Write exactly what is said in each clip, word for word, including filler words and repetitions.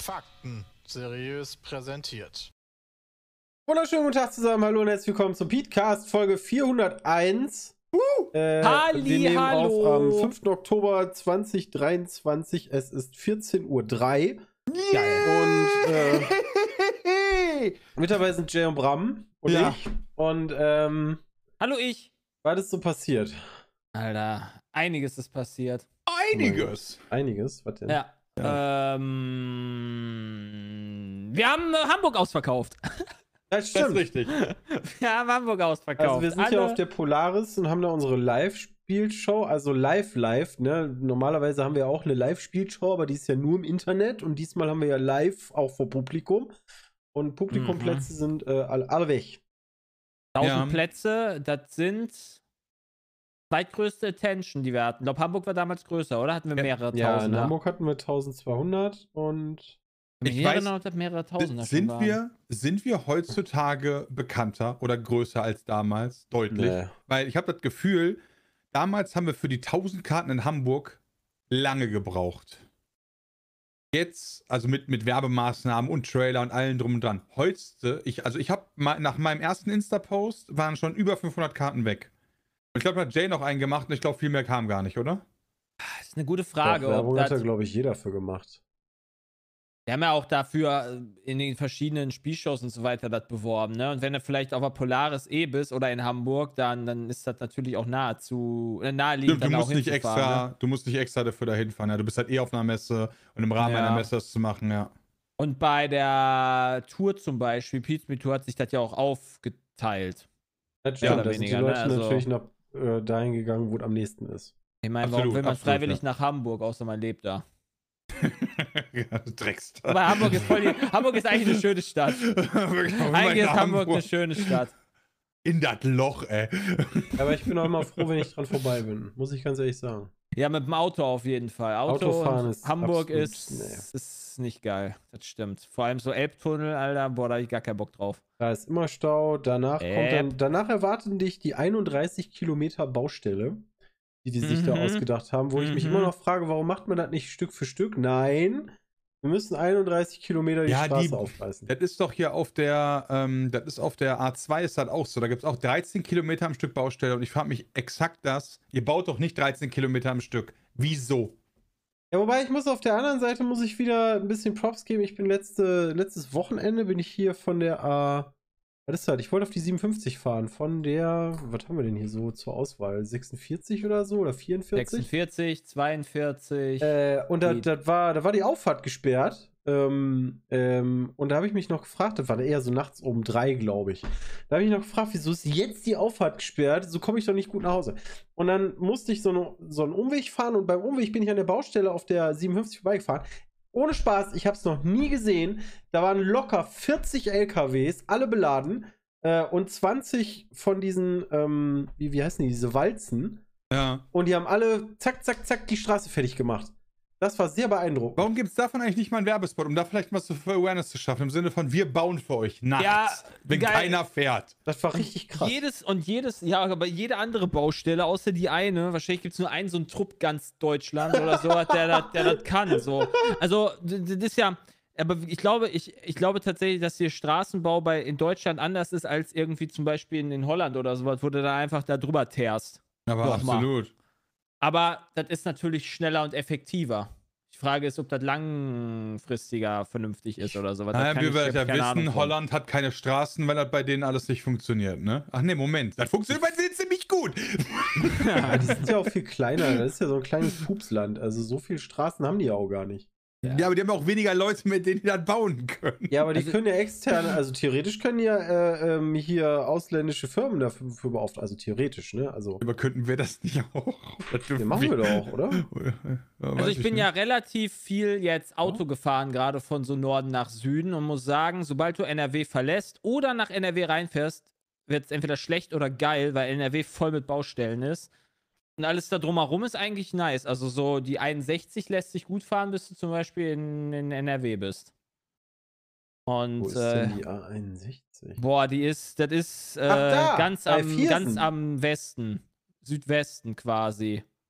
Fakten seriös präsentiert. Wunderschönen guten Tag zusammen, hallo und herzlich willkommen zum Petecast Folge vierhunderteins. Uh, äh, Halli, wir nehmen hallo. auf am fünften Oktober zweitausenddreiundzwanzig, es ist vierzehn Uhr drei. Geil. Und äh, mit dabei sind Jay und Bram und Ja. ich. Und ähm, Hallo ich. was ist so passiert? Alter, einiges ist passiert. Einiges. Einiges, was denn? Ja. Ähm, wir haben äh, Hamburg ausverkauft. Das stimmt. richtig. Wir haben Hamburg ausverkauft. Also wir sind Alle... hier auf der Polaris und haben da unsere Live-Spielshow, also live-live, ne? Normalerweise haben wir auch eine Live-Spielshow, aber die ist ja nur im Internet und diesmal haben wir ja live auch vor Publikum. Und Publikumplätze Mhm. sind äh, alle, alle weg. tausend Ja. Plätze, das sind zweitgrößte Attention, die wir hatten. Ich glaube, Hamburg war damals größer, oder? Hatten wir Ja. mehrere Ja, in Tausender? Hamburg hatten wir eintausendzweihundert und Ich Ich weiß, weiß, genau, dass mehrere Tausender schon Sind waren. wir, sind wir heutzutage bekannter oder größer als damals? Deutlich. Nee. Weil ich habe das Gefühl, damals haben wir für die tausend Karten in Hamburg lange gebraucht. Jetzt, also mit, mit Werbemaßnahmen und Trailer und allem drum und dran. Heute, ich, also ich habe nach meinem ersten Insta-Post waren schon über fünfhundert Karten weg. Und ich glaube, da hat Jay noch einen gemacht und ich glaube, viel mehr kam gar nicht, oder? Das ist eine gute Frage. Doch, Werbung Ob hat da, das, glaube ich, jeder für gemacht. wir haben ja auch dafür äh, in den verschiedenen Spielshows und so weiter das beworben, ne? Und wenn du vielleicht auf der Polaris eh bist oder in Hamburg, dann, dann ist das natürlich auch nahezu, äh, naheliegend, Stimmt, du dann musst auch nicht hinzufahren, extra, ne? du musst nicht extra dafür dahin fahren. Ja, du bist halt eh auf einer Messe und im Rahmen Ja. einer Messe das zu machen, ja. Und bei der Tour zum Beispiel, Pete's Me Tour, hat sich das ja auch aufgeteilt. Das Ja, stimmt, oder da sind die weniger, Leute ne? Also- natürlich nach äh, dahin gegangen, wo es am nächsten ist. Ich meine, warum Absolut, will man absolut, freiwillig ja. nach Hamburg, außer man lebt da? Ja, du Dreckst. Aber Hamburg ist, voll die, Hamburg ist eigentlich eine schöne Stadt. Eigentlich ist Hamburg eine schöne Stadt. In das Loch, ey. Aber ich bin auch immer froh, wenn ich dran vorbei bin, muss ich ganz ehrlich sagen. Ja, mit dem Auto auf jeden Fall. Auto Autofahren und ist Hamburg absolut- ist, nee. ist nicht geil. Das stimmt. Vor allem so Elbtunnel, Alter, boah, da hab ich gar keinen Bock drauf. Da ist immer Stau. Danach kommt Yep. dann, danach erwarten dich die einunddreißig Kilometer Baustelle, die die sich da Mhm. ausgedacht haben, wo ich mich Mhm. immer noch frage, warum macht man das nicht Stück für Stück? Nein, wir müssen einunddreißig Kilometer die Ja, Straße die- aufreißen. Das ist doch hier auf der, ähm, das ist auf der A zwei ist das auch so. Da gibt es auch dreizehn Kilometer am Stück Baustelle und ich frage mich exakt das. Ihr baut doch nicht dreizehn Kilometer am Stück. Wieso? Ja, wobei ich muss auf der anderen Seite muss ich wieder ein bisschen Props geben. Ich bin letzte, letztes Wochenende bin ich hier von der A. Was ist das? Ich wollte auf die siebenundfünfzig fahren. Von der, was haben wir denn hier so zur Auswahl? sechsundvierzig oder so? Oder vierundvierzig? sechsundvierzig, zweiundvierzig. Äh, und da, Die- das war, da war die Auffahrt gesperrt. Ähm, ähm, und da habe ich mich noch gefragt, das war eher so nachts um drei, glaube ich. Da habe ich noch gefragt, wieso ist jetzt die Auffahrt gesperrt? So komme ich doch nicht gut nach Hause. Und dann musste ich so, eine, so einen Umweg fahren und beim Umweg bin ich an der Baustelle auf der siebenundfünfzig vorbeigefahren. Ohne Spaß, ich habe es noch nie gesehen. Da waren locker vierzig L K Ws, alle beladen. Äh, und zwanzig von diesen, ähm, wie, wie heißen die, diese Walzen. Ja. Und die haben alle zack, zack, zack die Straße fertig gemacht. Das war sehr beeindruckend. Warum gibt es davon eigentlich nicht mal einen Werbespot, um da vielleicht was für Awareness zu schaffen? Im Sinne von, wir bauen für euch nachts, Ja, wenn geil. keiner fährt. Das war richtig krass. Jedes und jedes, ja, aber jede andere Baustelle, außer die eine, wahrscheinlich gibt es nur einen so einen Trupp ganz Deutschland oder so, der das der das kann. So. Also, d- d- das ist ja, aber ich glaube, ich, ich glaube tatsächlich, dass hier Straßenbau bei, in Deutschland anders ist als irgendwie zum Beispiel in, in Holland oder sowas, wo du da einfach da drüber teerst. Aber Doch mal. absolut. Aber das ist natürlich schneller und effektiver. Die Frage ist, ob das langfristiger vernünftig ist oder sowas. Das Naja, kann wie ich- wir ich hab ja keine Ahnung wissen, von. Holland hat keine Straßen, weil das bei denen alles nicht funktioniert, ne? Ach nee, Moment. Das funktioniert bei denen ziemlich gut. Ja, die sind ja auch viel kleiner. Das ist ja so ein kleines Pupsland. Also so viele Straßen haben die ja auch gar nicht. Ja, aber die haben auch weniger Leute, mit denen die das bauen können. Ja, aber die Also- können ja externe, also theoretisch können ja äh, ähm, hier ausländische Firmen dafür für beauftragen. Also theoretisch, ne? Also, Aber könnten wir das nicht auch? Das den machen wir doch auch, oder? Also ich bin ja relativ viel jetzt Auto gefahren, gerade von so Norden nach Süden und muss sagen, sobald du N R W verlässt oder nach N R W reinfährst, wird es entweder schlecht oder geil, weil N R W voll mit Baustellen ist. Und alles da drumherum ist eigentlich nice. Also so die einundsechzig lässt sich gut fahren, bis du zum Beispiel in, in N R W bist. Und Wo ist äh, denn die A einundsechzig? boah, die ist, das ist äh, Ach, da, ganz, bei am, Viersen. ganz am Westen. Südwesten quasi.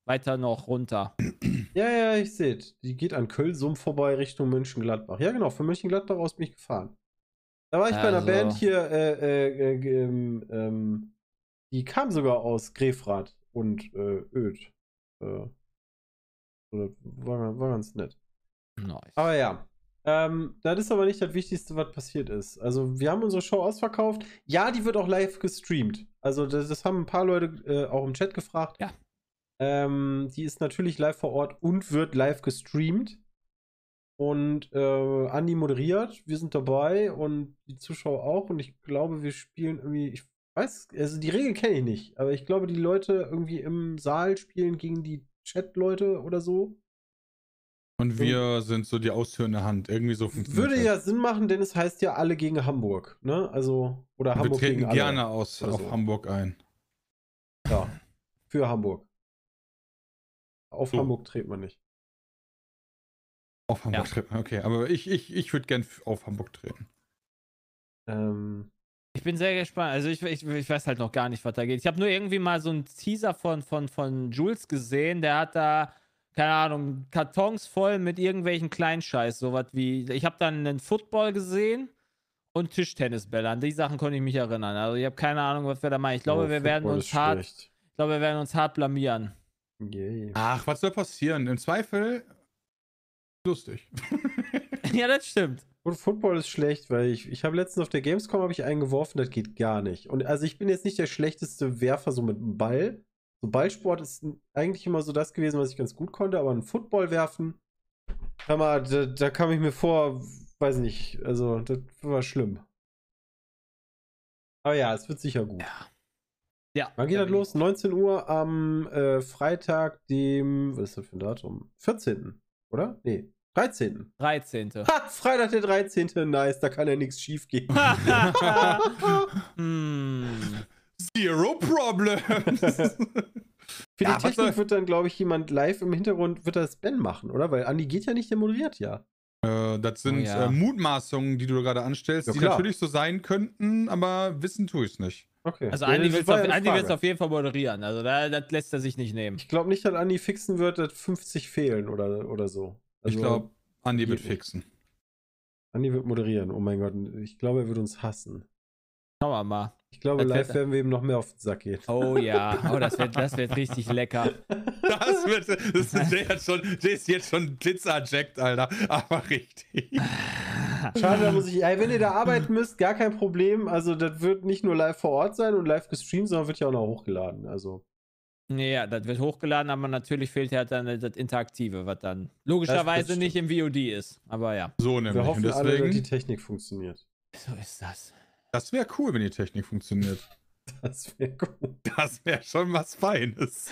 weiter noch runter. Ja, ja, ich sehe. Die geht an Kölsum vorbei Richtung Mönchengladbach. Ja, genau, von Mönchengladbach aus bin ich gefahren. Da war ich bei einer Also. Band hier, äh, äh, äh, ähm, ähm, die kam sogar aus Grefrath und äh, Öd. Äh, oder war, war ganz nett. Nice. Aber ja, ähm, das ist aber nicht das Wichtigste, was passiert ist. Also, wir haben unsere Show ausverkauft. Ja, die wird auch live gestreamt. Also, das, das haben ein paar Leute äh, auch im Chat gefragt. Ja. Ähm, die ist natürlich live vor Ort und wird live gestreamt. Und äh, Andi moderiert, wir sind dabei und die Zuschauer auch. Und ich glaube, wir spielen irgendwie, ich weiß, also die Regel kenne ich nicht, aber ich glaube, die Leute irgendwie im Saal spielen gegen die Chat-Leute oder so. Und wir und sind so die ausführende Hand. Irgendwie so funktioniert Würde das. ja Sinn machen, denn es heißt ja alle gegen Hamburg, ne? Also, oder Hamburg wir gegen treten alle. gerne aus, Also. auf Hamburg ein. Ja, für Hamburg. Auf So. Hamburg treten wir nicht. Auf Hamburg Ja. treten, okay. Aber ich, ich, ich würde gern auf Hamburg treten. Ähm, Ich bin sehr gespannt. Also ich, ich, ich weiß halt noch gar nicht, was da geht. Ich habe nur irgendwie mal so einen Teaser von, von, von Jules gesehen. Der hat da, keine Ahnung, Kartons voll mit irgendwelchen Kleinscheiß. Sowas wie, ich habe dann einen Football gesehen und Tischtennisbälle. An die Sachen konnte ich mich erinnern. Also ich habe keine Ahnung, was wir da machen. Ich glaube, oh, wir werden Football uns ist hart, schlecht. ich glaube, wir werden uns hart blamieren. Yay. Ach, was soll passieren? Im Zweifel lustig. Ja, das stimmt. Und Football ist schlecht, weil ich, ich habe letztens auf der Gamescom habe ich einen geworfen, das geht gar nicht. Und also ich bin jetzt nicht der schlechteste Werfer so mit dem Ball. So Ballsport ist eigentlich immer so das gewesen, was ich ganz gut konnte, aber ein Football werfen, hör mal, da, da kam ich mir vor, weiß nicht, also das war schlimm. Aber ja, es wird sicher gut. Ja. Ja. Wann geht da das bin los? neunzehn Uhr am äh, Freitag, dem, was ist das für ein Datum? vierzehnten Oder? Nee, dreizehnten ich dreizehnte Ha, Freitag der dreizehnte Nice, da kann ja nichts schief gehen. hm. Zero problems. Für Ja, die was soll- Technik wird dann, glaube ich, jemand live im Hintergrund, wird das Ben machen, oder? Weil Andi geht ja nicht, der moderiert ja. äh, das sind Oh ja. äh, Mutmaßungen, die du gerade anstellst, Ja, die klar. natürlich so sein könnten, aber wissen tue ich es nicht. Okay. Also Ja, Andi das wird es war auf, ja eine Andi wird's Frage. auf jeden Fall moderieren. Also da, das lässt er sich nicht nehmen. Ich glaube nicht, dass Andi fixen wird, dass fünfzig fehlen oder, oder so. Also, ich glaube, Andi geht wird nicht. fixen. Andi wird moderieren. Oh mein Gott, ich glaube, er wird uns hassen. Schauen wir mal. Ich glaube, Das live wird- werden wir ihm noch mehr auf den Sack gehen. Oh ja. Oh, das wird, das wird richtig lecker. Das wird, das ist, Jay, hat schon, Jay ist jetzt schon Glitzer-Jacked, Alter. Aber richtig. Schade, da muss ich. Ey, wenn ihr da arbeiten müsst, gar kein Problem. Also, das wird nicht nur live vor Ort sein und live gestreamt, sondern wird ja auch noch hochgeladen. Also, Ja, das wird hochgeladen, aber natürlich fehlt ja dann das Interaktive, was dann logischerweise Das- das nicht im V O D ist. Aber ja. So nämlich. wir hoffen Und alle, dass die deswegen, Technik funktioniert. So ist das. das wäre cool, wenn die Technik funktioniert. Das wäre gut. Das wäre schon was Feines.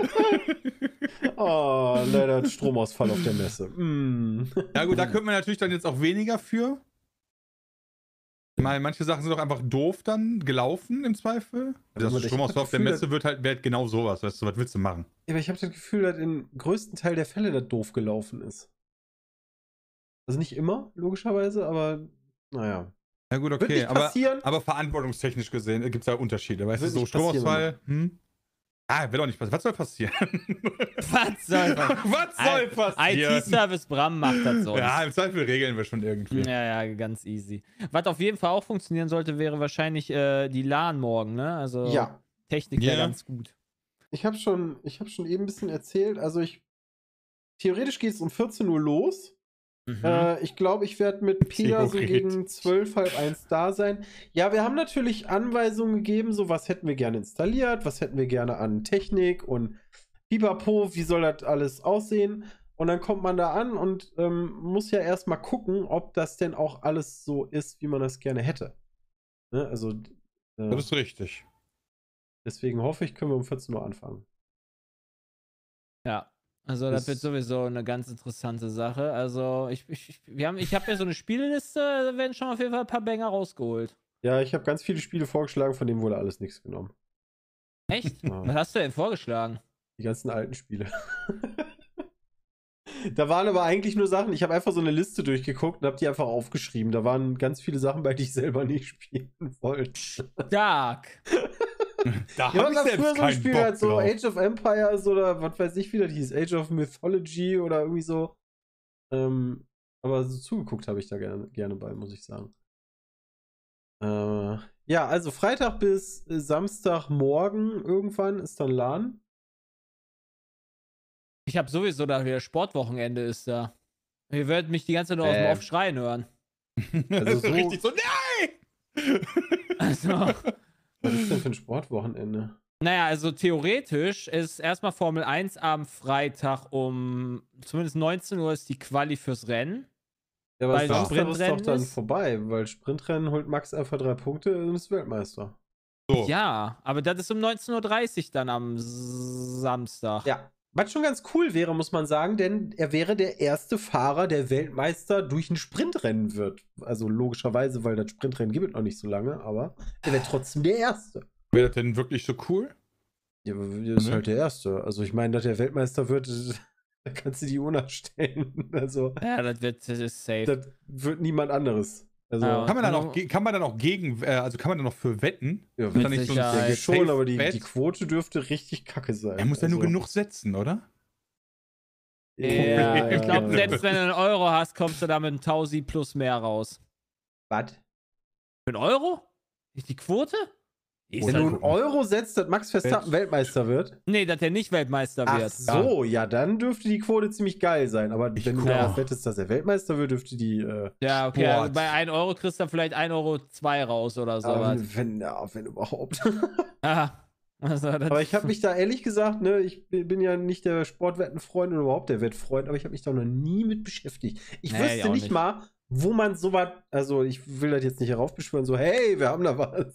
Oh, leider hat Stromausfall auf der Messe. Mm. Ja gut, da könnte man natürlich dann jetzt auch weniger für. Mal, manche Sachen sind doch einfach doof dann gelaufen im Zweifel. Aber Das ich Stromausfall hab auf der das Gefühl, Messe wird halt, wird genau sowas, weißt du, was willst du machen? Ja, aber ich habe das Gefühl, dass im größten Teil der Fälle das doof gelaufen ist. Also nicht immer, logischerweise, aber naja. Ja gut, Wird okay, nicht aber, passieren. aber verantwortungstechnisch gesehen gibt es ja Unterschiede, weißt Wird du, so nicht passieren, Stromausfall, hm? Ah, wird doch nicht passieren. Was soll passieren? Was soll das? Was soll passieren? I T-Service Bram macht das sonst. Ja, im Zweifel regeln wir schon irgendwie. Ja, ja, ganz easy. Was auf jeden Fall auch funktionieren sollte, wäre wahrscheinlich äh, die LAN morgen, ne? Also Ja, Technik wäre Ja. ganz gut. ich habe schon, ich habe schon eben ein bisschen erzählt. Also ich theoretisch geht es um vierzehn Uhr los. Mhm. Äh, ich glaube, ich werde mit Pia so Theoretisch. gegen zwölf, halb eins da sein. Ja, wir haben natürlich Anweisungen gegeben, so was hätten wir gerne installiert, was hätten wir gerne an Technik und Pipapo, wie soll das alles aussehen? Und dann kommt man da an und ähm, muss ja erstmal gucken, ob das denn auch alles so ist, wie man das gerne hätte. Ne? Also, äh, Das ist richtig. deswegen hoffe ich, können wir um vierzehn Uhr anfangen. Ja. Also das Das- wird sowieso eine ganz interessante Sache. Also ich, ich, ich- wir haben, ich habe ja so eine Spielliste, da werden schon auf jeden Fall ein paar Banger rausgeholt. Ja, ich habe ganz viele Spiele vorgeschlagen, von denen wurde alles nichts genommen. Echt? Ja. Was hast du denn vorgeschlagen? Die ganzen alten Spiele. Da waren aber eigentlich nur Sachen, ich habe einfach so eine Liste durchgeguckt und habe die einfach aufgeschrieben. Da waren ganz viele Sachen bei, die ich selber nicht spielen wollte. Stark. Da Ja, hab ich man selbst früher so ein keinen Spiel Bock hat, so drauf. Age of Empires oder was weiß ich, wie das hieß, Age of Mythology oder irgendwie so. Ähm, aber so zugeguckt habe ich da gerne, gerne bei, muss ich sagen. Äh, ja, also Freitag bis äh, Samstagmorgen irgendwann ist dann LAN. Ich habe sowieso da wieder Sportwochenende ist da. Ihr werdet mich die ganze Zeit nur aus dem Äh. Off schreien hören. Also Also so so- richtig so, nein! Also, Was ist denn für ein Sportwochenende? naja, also theoretisch ist erstmal Formel eins am Freitag um zumindest neunzehn Uhr ist die Quali fürs Rennen. Ja, aber Weil Samstag ist doch Sprintrennen dann ist- vorbei, weil Sprintrennen holt Max einfach drei Punkte und ist Weltmeister. So. Ja, aber das ist um neunzehn Uhr dreißig dann am S- Samstag. Ja, was schon ganz cool wäre, muss man sagen, denn er wäre der erste Fahrer, der Weltmeister durch ein Sprintrennen wird. Also logischerweise, weil das Sprintrennen gibt es noch nicht so lange, aber er wäre trotzdem der Erste. Wäre das denn wirklich so cool? Ja, aber er ist Mhm. halt der Erste. Also ich meine, dass er Weltmeister wird, da kannst du die Uhr nachstellen. Also Ja, das wird das ist safe. das wird niemand anderes. Also Ja. Kann man dann Ja. auch, ge- kann man dann auch gegen, äh, also kann man dann noch für wetten? ja, Ist Mit da nicht so ein Sicherheit. denke schon, aber die, Safe-Bet? die Quote dürfte richtig kacke sein. Er muss ja nur Also, genug setzen, oder? Ja, ich glaube, ja. selbst wenn du einen Euro hast, kommst du da mit einem Tausi plus mehr raus. Was? Für einen Euro? Ist die Quote? Die ist Wenn halt- du einen Euro setzt, dass Max Verstappen Weltmeister wird? nee, dass der nicht Weltmeister Ach wird. so, ja, dann dürfte die Quote ziemlich geil sein. Aber Ich wenn du guck. darauf wettest, dass er Weltmeister wird, dürfte die. Äh, Ja, okay. Boah. Also bei einem Euro kriegst du vielleicht ein Euro zwei raus oder so. aber was. wenn, ja, wenn überhaupt. Ah, also das aber ich habe mich da ehrlich gesagt, ne, ich bin ja nicht der Sportwettenfreund oder überhaupt der Wettfreund, aber ich habe mich da noch nie mit beschäftigt. Ich Nee, wüsste ich auch nicht, nicht. mal, wo man sowas, also ich will das jetzt nicht heraufbeschwören, so, hey, wir haben da was.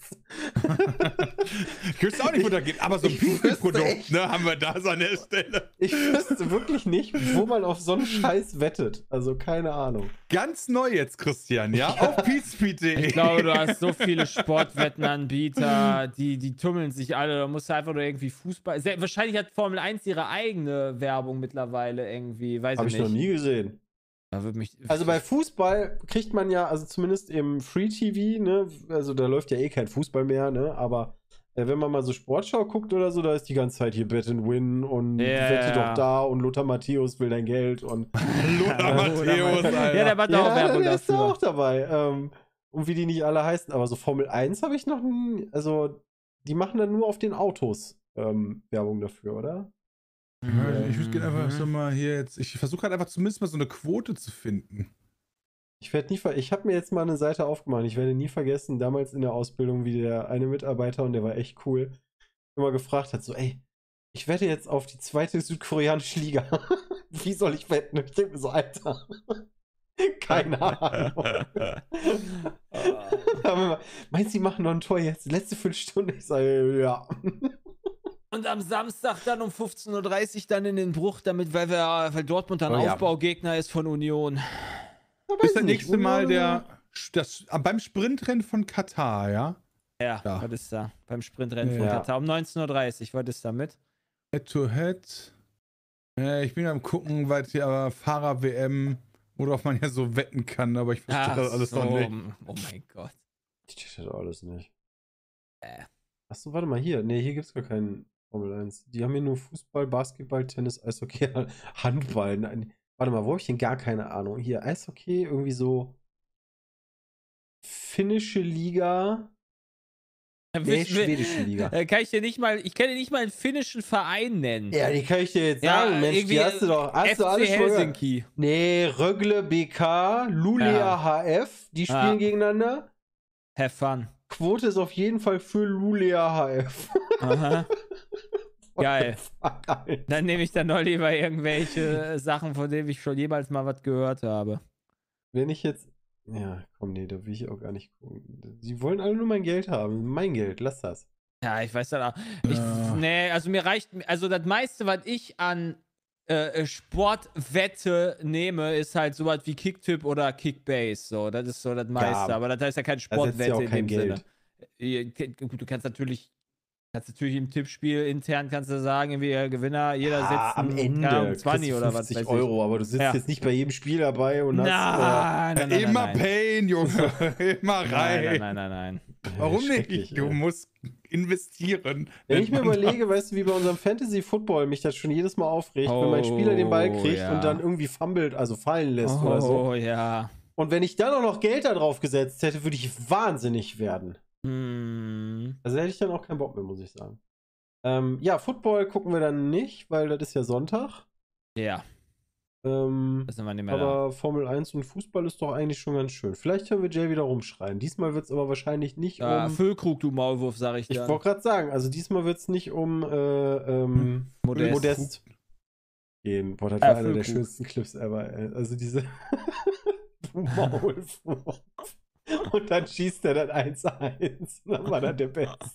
Ich wüsste auch nicht, wo das geht, aber so ein Ich wüsste Pizza-Produkt, echt- ne, haben wir da so an der Stelle. Ich wüsste wirklich nicht, wo man auf so einen Scheiß wettet. Also keine Ahnung. Ganz neu jetzt, Christian, ja? Auf peacepeat.de. Ich glaube, du hast so viele Sportwettenanbieter, die, die tummeln sich alle. Da musst du einfach nur irgendwie Fußball. Sehr, wahrscheinlich hat Formel eins ihre eigene Werbung mittlerweile irgendwie. Weiß Habe ich ich noch nicht. nie gesehen. Da wird mich, Also bei Fußball kriegt man ja, also zumindest im Free-T V, ne, also da läuft ja eh kein Fußball mehr, ne, aber äh, wenn man mal so Sportschau guckt oder so, da ist die ganze Zeit hier Bet and Win und Ja, Wette ja. doch da und Lothar Matthäus will dein Geld und Lothar Matthäus, Alter. Ja, der macht auch Werbung der ist da dafür. auch dabei. Ähm, und wie die nicht alle heißen, aber so Formel eins habe ich noch nie, also die machen dann nur auf den Autos ähm, Werbung dafür, oder? Ja, ich würde gerne einfach so Mhm. mal hier jetzt, ich versuche halt einfach zumindest mal so eine Quote zu finden. Ich werde nie ver ich habe mir jetzt mal eine Seite aufgemacht. Ich werde nie vergessen, damals in der Ausbildung, wie der eine Mitarbeiter, und der war echt cool, immer gefragt hat, so, ey, ich wette jetzt auf die zweite südkoreanische Liga. Wie soll ich wetten? Ich denke mir so, Alter. Keine Ahnung. Aber meinst du, die machen noch ein Tor jetzt? Letzte Viertelstunde? Ich sage, ja. Und am Samstag dann um fünfzehn Uhr dreißig dann in den Bruch, damit, weil, wir, weil Dortmund dann Oh ja. Aufbaugegner ist von Union. Bis das nächste Mal der, das, beim Sprintrennen von Katar, ja? Ja, Ja. was ist da? Beim Sprintrennen von Ja. Katar um neunzehn Uhr dreißig. Was ist da mit? Head-to-Head. Äh, ich bin am gucken, weil es hier aber Fahrer-W M, worauf man ja so wetten kann, aber ich verstehe das alles noch nicht. Oh mein Gott. Ich check das alles nicht. Äh. Achso, warte mal, hier. Nee, hier gibt's gar keinen Formel eins. Die haben hier nur Fußball, Basketball, Tennis, Eishockey, Handball. Nein. Warte mal, wo habe ich denn gar keine Ahnung? Hier, Eishockey, irgendwie so finnische Liga. Nee, Wiss- schwedische Liga. Äh, kann ich dir nicht mal, ich kann dir nicht mal einen finnischen Verein nennen. Ja, die kann ich dir jetzt Ja, sagen, Mensch, irgendwie, die hast du doch. Hast F du alles C schon gehört? Helsinki. Nee, Rögle B K, Luleå Ja. H F, die spielen Ja. gegeneinander. Have fun. Quote ist auf jeden Fall für Luleå H F. Aha. Geil. Fuck, Alter. Dann nehme ich dann noch lieber irgendwelche Sachen, von denen ich schon jemals mal was gehört habe. Wenn ich jetzt. Ja, komm, nee, da will ich auch gar nicht gucken. Die wollen alle nur mein Geld haben. Mein Geld, lass das. Ja, ich weiß dann auch. Ich, Ja. Nee, also mir reicht, also das meiste, was ich an äh, Sportwette nehme, ist halt sowas wie Kicktipp oder Kickbase. So, das ist so das meiste. Ja, aber das heißt ja keine Da setzt ja Sportwette auch in kein dem Geld. Sinne. Äh, Gut, du kannst natürlich Kannst natürlich im Tippspiel intern kannst du sagen, irgendwie äh, Gewinner, jeder Ja, setzt am einen, Ende keine Ahnung, zwanzig oder was weiß ich. Euro, aber du sitzt Ja. jetzt nicht bei jedem Spiel dabei und Nein, hast... nein, nein, Immer nein, nein. Pain, Junge. Immer rein. Nein, nein, nein, nein, nein. Äh, Warum schrecklich, nicht? Du ey. musst investieren. Wenn ich mir man überlege, weißt du, wie bei unserem Fantasy-Football mich das schon jedes Mal aufregt, wenn mein Spieler den Ball kriegt ja. und dann irgendwie fummelt, also fallen lässt Oh, oder so. ja. Und wenn ich dann auch noch Geld da drauf gesetzt hätte, würde ich wahnsinnig werden. Hm. Also hätte ich dann auch keinen Bock mehr, muss ich sagen. Ähm, ja, Football gucken wir dann nicht, weil das ist ja Sonntag. Ja, Ähm, das sind wir nicht mehr da. aber Formel eins und Fußball ist doch eigentlich schon ganz schön. Vielleicht hören wir Jay wieder rumschreien. Diesmal wird es aber wahrscheinlich nicht Ja, um... Füllkrug, du Maulwurf, sag ich Ich dir. wollte gerade sagen, also diesmal wird es nicht um äh, ähm, Modest. Modest gehen. Boah, das Ja, war einer der Füllkrug. schönsten Clips ever. Ey. Also diese Maulwurf. Und dann schießt er dann eins eins. Dann war er der Beste.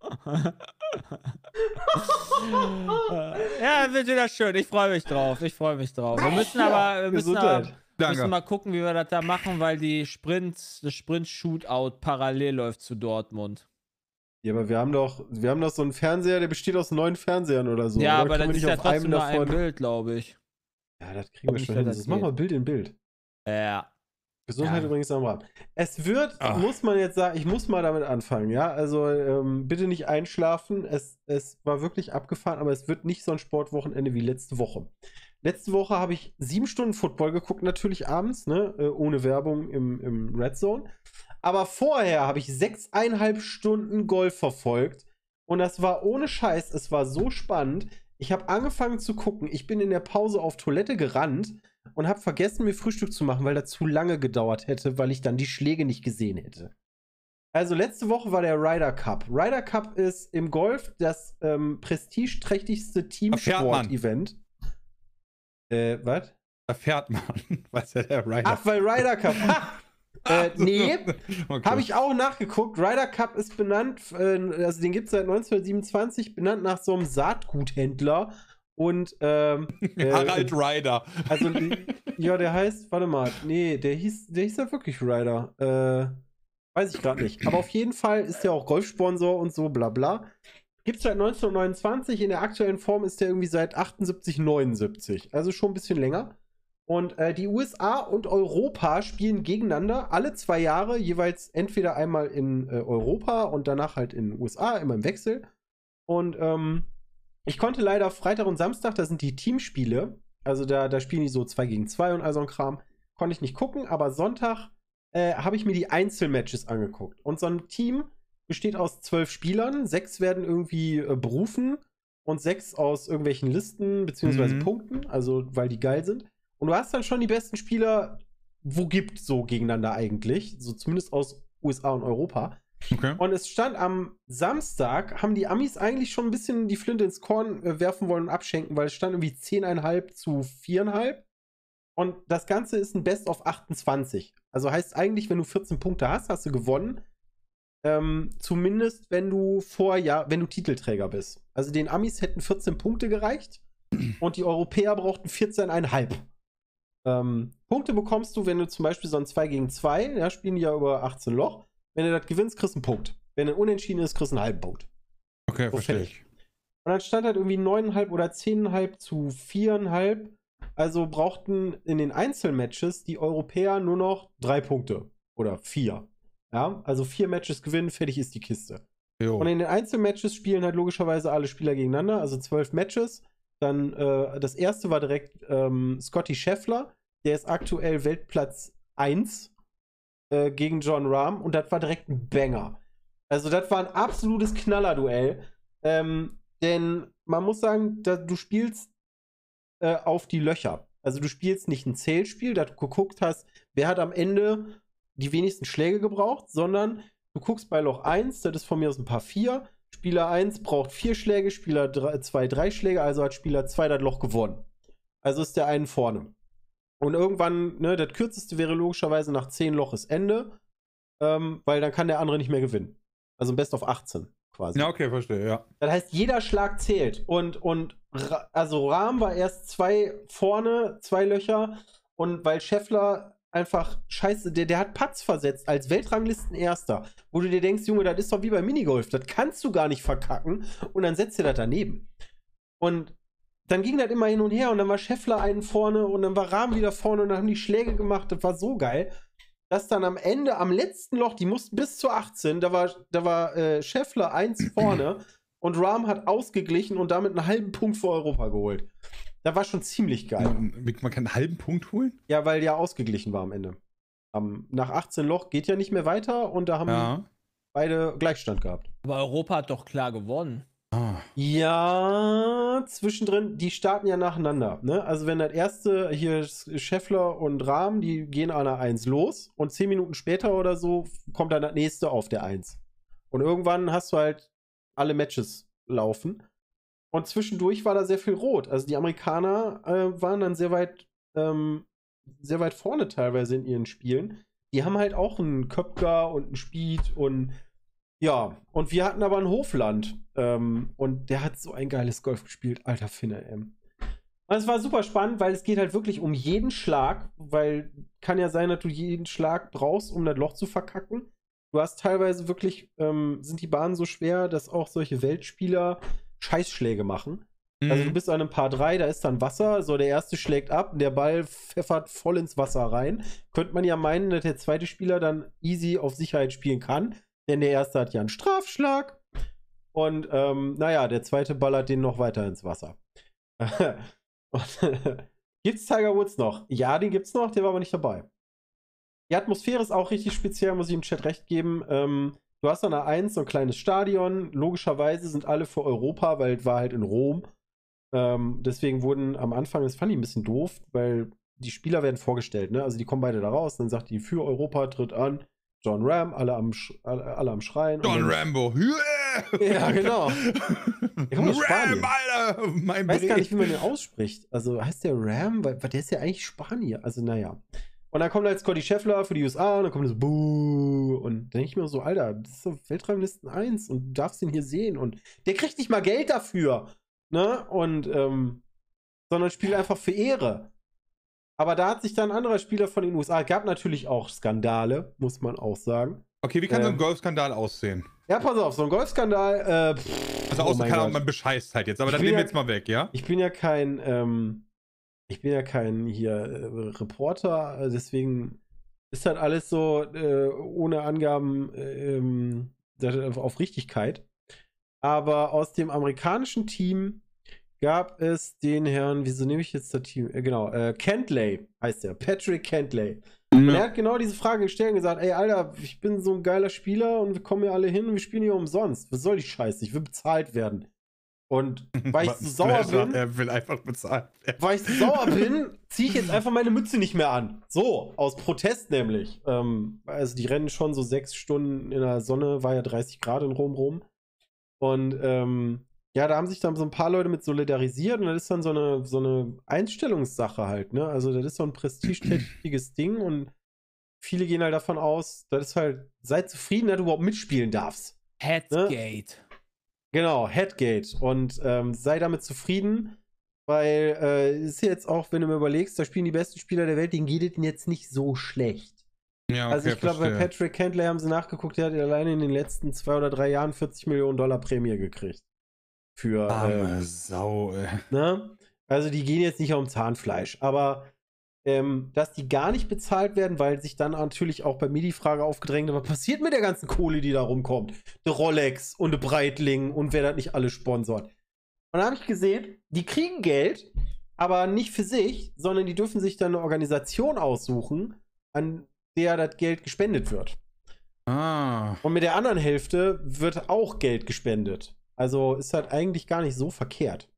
Ja, wird wieder schön. Ich freue mich drauf. Ich freue mich drauf. Wir müssen aber, wir müssen aber Gesundheit. müssen Danke. mal gucken, wie wir das da machen, weil die Sprint, das Sprint-Shootout parallel läuft zu Dortmund. Ja, aber wir haben doch, wir haben doch so einen Fernseher, der besteht aus neun Fernsehern oder so. ja, oder? aber Können das wir ist ja nicht auf einem trotzdem nur ein davon- Bild, glaube ich. Ja, das kriegen wir Nicht, schon dass hin. das Das machen wir geht. Bild in Bild. Ja. Gesundheit Ja. übrigens am Rad. Es wird, Ach. muss man jetzt sagen, ich muss mal damit anfangen, ja. Also ähm, bitte nicht einschlafen. Es, es war wirklich abgefahren, aber es wird nicht so ein Sportwochenende wie letzte Woche. Letzte Woche habe ich sieben Stunden Football geguckt, natürlich abends, ne, äh, ohne Werbung im, im Red Zone. Aber vorher habe ich sechseinhalb Stunden Golf verfolgt und das war ohne Scheiß, es war so spannend. Ich habe angefangen zu gucken, ich bin in der Pause auf Toilette gerannt und habe vergessen, mir Frühstück zu machen, weil das zu lange gedauert hätte, weil ich dann die Schläge nicht gesehen hätte. Also letzte Woche war der Ryder Cup. Ryder Cup ist im Golf das ähm, prestigeträchtigste Teamsport-Event. Äh, was? Da fährt man. Weiß ja der Ryder. Ach, weil Ryder Cup. Ha! äh, nee, Okay. habe ich auch nachgeguckt. Ryder Cup ist benannt, äh, also den gibt es seit neunzehnhundertsiebenundzwanzig, benannt nach so einem Saatguthändler. Und, ähm, äh, Harald Ryder. Also, ja, der heißt, warte mal, nee, der hieß, der hieß ja wirklich Ryder. Äh, weiß ich gerade nicht. Aber auf jeden Fall ist der auch Golfsponsor und so, bla bla. Gibt's seit neunzehnhundertneunundzwanzig, in der aktuellen Form ist der irgendwie seit achtundsiebzig, neunundsiebzig. Also schon ein bisschen länger. Und äh, die U S A und Europa spielen gegeneinander alle zwei Jahre, jeweils entweder einmal in äh, Europa und danach halt in den U S A, immer im Wechsel. Und, ähm, ich konnte leider Freitag und Samstag, da sind die Teamspiele, also da, da spielen die so zwei gegen zwei und all so ein Kram, konnte ich nicht gucken, aber Sonntag äh, habe ich mir die Einzelmatches angeguckt. Und so ein Team besteht aus zwölf Spielern, sechs werden irgendwie äh, berufen und sechs aus irgendwelchen Listen beziehungsweise Mhm. Punkten, also weil die geil sind. Und du hast dann schon die besten Spieler, wo gibt so gegeneinander eigentlich, so zumindest aus U S A und Europa. Okay. Und es stand am Samstag, haben die Amis eigentlich schon ein bisschen die Flinte ins Korn äh, werfen wollen und abschenken, weil es stand irgendwie zehn Komma fünf zu vier Komma fünf. Und das Ganze ist ein Best of achtundzwanzig. Also heißt eigentlich, wenn du vierzehn Punkte hast, hast du gewonnen. Ähm, zumindest wenn du Vorjahr, wenn du Titelträger bist. Also den Amis hätten vierzehn Punkte gereicht und die Europäer brauchten vierzehn Komma fünf. Ähm, Punkte bekommst du, wenn du zum Beispiel so ein zwei gegen zwei, ja, spielen die ja über achtzehn Loch. Wenn du das gewinnst, kriegst du einen Punkt. Wenn er unentschieden ist, kriegst du einen halben Punkt. Okay, So, verstehe fertig. ich. Und dann stand halt irgendwie neun Komma fünf oder zehn Komma fünf zu vier Komma fünf. Also brauchten in den Einzelmatches die Europäer nur noch drei Punkte. Oder vier. Ja, also vier Matches gewinnen, fertig ist die Kiste. Jo. Und in den Einzelmatches spielen halt logischerweise alle Spieler gegeneinander, also zwölf Matches. Dann äh, das erste war direkt ähm, Scotty Scheffler, der ist aktuell Weltplatz eins äh, gegen John Rahm und das war direkt ein Banger. Also das war ein absolutes Knallerduell. Ähm, denn man muss sagen, da, du spielst äh, auf die Löcher. Also du spielst nicht ein Zählspiel, da du geguckt hast, wer hat am Ende die wenigsten Schläge gebraucht, sondern du guckst bei Loch eins, das ist von mir aus ein Paar vier. Spieler eins braucht vier Schläge, Spieler zwei drei Schläge, also hat Spieler zwei das Loch gewonnen. Also ist der einen vorne. Und irgendwann, ne, das kürzeste wäre logischerweise nach zehn Loch ist Ende, ähm, weil dann kann der andere nicht mehr gewinnen. Also ein Best of achtzehn quasi. Ja, okay, verstehe, ja. Das heißt, jeder Schlag zählt. Und, und Ra- also Rahm war erst zwei vorne, zwei Löcher. Und weil Scheffler einfach scheiße, der, der hat Patz versetzt als Weltranglisten-Erster, wo du dir denkst, Junge, das ist doch wie beim Minigolf, das kannst du gar nicht verkacken und dann setzt er das daneben. Und dann ging das immer hin und her und dann war Scheffler einen vorne und dann war Rahm wieder vorne und dann haben die Schläge gemacht, das war so geil, dass dann am Ende, am letzten Loch, die mussten bis zur achtzehn, da war, da war äh, Scheffler eins vorne und Rahm hat ausgeglichen und damit einen halben Punkt für Europa geholt. Das war schon ziemlich geil. Man kann einen halben Punkt holen? Ja, weil ja ausgeglichen war am Ende. Um, nach achtzehn Loch geht ja nicht mehr weiter und da haben Ja. beide Gleichstand gehabt. Aber Europa hat doch klar gewonnen. Ah. Ja, zwischendrin, die starten ja nacheinander. Ne? Also wenn das erste, hier Scheffler und Rahm, die gehen an der eins los und zehn Minuten später oder so kommt dann das nächste auf der eins. Und irgendwann hast du halt alle Matches laufen. Und zwischendurch war da sehr viel Rot. Also die Amerikaner äh, waren dann sehr weit, ähm, sehr weit vorne teilweise in ihren Spielen. Die haben halt auch einen Köpker und einen Speed und ja, und wir hatten aber ein Hofland. Ähm, und der hat so ein geiles Golf gespielt. Alter Finne, ey. Und es war super spannend, weil es geht halt wirklich um jeden Schlag, weil kann ja sein, dass du jeden Schlag brauchst, um das Loch zu verkacken. Du hast teilweise wirklich, ähm, sind die Bahnen so schwer, dass auch solche Weltspieler Scheißschläge machen. Mhm. Also du bist an einem Paar drei, da ist dann Wasser, so der erste schlägt ab, der Ball pfeffert voll ins Wasser rein. Könnte man ja meinen, dass der zweite Spieler dann easy auf Sicherheit spielen kann, denn der erste hat ja einen Strafschlag. Und ähm, naja, der zweite ballert den noch weiter ins Wasser. Gibt's Tiger Woods noch? Ja, den gibt's noch, der war aber nicht dabei. Die Atmosphäre ist auch richtig speziell, muss ich im Chat recht geben. Ähm, du hast an der eins so ein kleines Stadion. Logischerweise sind alle für Europa, weil es war halt in Rom. Ähm, deswegen wurden am Anfang, das fand ich ein bisschen doof, weil die Spieler werden vorgestellt, ne? Also die kommen beide da raus, dann sagt die für Europa tritt an John Ram, alle am, Sch alle, alle am Schreien. John dann, Rambo. Ja, genau. Der kommt aus Spanien. Ram, Alter! Mein Ich weiß Bre- gar nicht, wie man den ausspricht. Also heißt der Ram? Weil, weil der ist ja eigentlich Spanier. Also naja. Und dann kommt halt Scotty Scheffler für die U S A und dann kommt das Buh. Und dann denke ich mir so, Alter, das ist so Weltranglisten eins und du darfst ihn hier sehen. Und der kriegt nicht mal Geld dafür. Ne? Und, ähm, sondern spielt einfach für Ehre. Aber da hat sich dann ein anderer Spieler von den U S A, gab natürlich auch Skandale, muss man auch sagen. Okay, wie kann Ähm, so ein Golfskandal aussehen? Ja, pass auf, so ein Golfskandal, äh, pff, Also oh außer mein kann Gott. man bescheißt halt jetzt, aber Ich das will nehmen wir ja- jetzt mal weg, ja? Ich bin ja kein, ähm, ich bin ja kein hier äh, Reporter, äh, deswegen ist halt alles so äh, ohne Angaben ähm, auf, auf Richtigkeit. Aber aus dem amerikanischen Team gab es den Herrn, wieso nehme ich jetzt das Team? Äh, genau, äh, Cantlay heißt der, Patrick Cantlay. Und er hat genau diese Frage gestellt und gesagt, ey, Alter, ich bin so ein geiler Spieler und wir kommen hier alle hin und wir spielen hier umsonst. Was soll die Scheiße? Ich will bezahlt werden. Und weil ich so sauer bin, Er will einfach bezahlt werden. weil ich so sauer bin, ziehe ich jetzt einfach meine Mütze nicht mehr an. So, aus Protest nämlich. Ähm, also die rennen schon so sechs Stunden in der Sonne, war ja dreißig Grad in Rom rum. Und ähm, ja, da haben sich dann so ein paar Leute mit solidarisiert und das ist dann so eine, so eine Einstellungssache halt, ne? Also das ist so ein prestigeträchtiges Ding und viele gehen halt davon aus, das ist halt, sei zufrieden, dass du überhaupt mitspielen darfst. Headgate. Genau, Headgate. Und ähm, sei damit zufrieden, weil äh, ist jetzt auch, wenn du mir überlegst, da spielen die besten Spieler der Welt, denen geht es jetzt nicht so schlecht. Ja, okay, Also ich glaube, bei verstehe. Patrick Cantlay haben sie nachgeguckt, der hat alleine in den letzten zwei oder drei Jahren vierzig Millionen Dollar Prämie gekriegt. Für, Arme äh, Sau, ey. ne? Also die gehen jetzt nicht um Zahnfleisch, aber ähm, dass die gar nicht bezahlt werden, weil sich dann natürlich auch bei mir die Frage aufgedrängt hat, was passiert mit der ganzen Kohle, die da rumkommt? Der Rolex und der Breitling und wer das nicht alles sponsort. Und da habe ich gesehen, die kriegen Geld, aber nicht für sich, sondern die dürfen sich dann eine Organisation aussuchen, an der das Geld gespendet wird. Ah. Und mit der anderen Hälfte wird auch Geld gespendet. Also ist halt eigentlich gar nicht so verkehrt.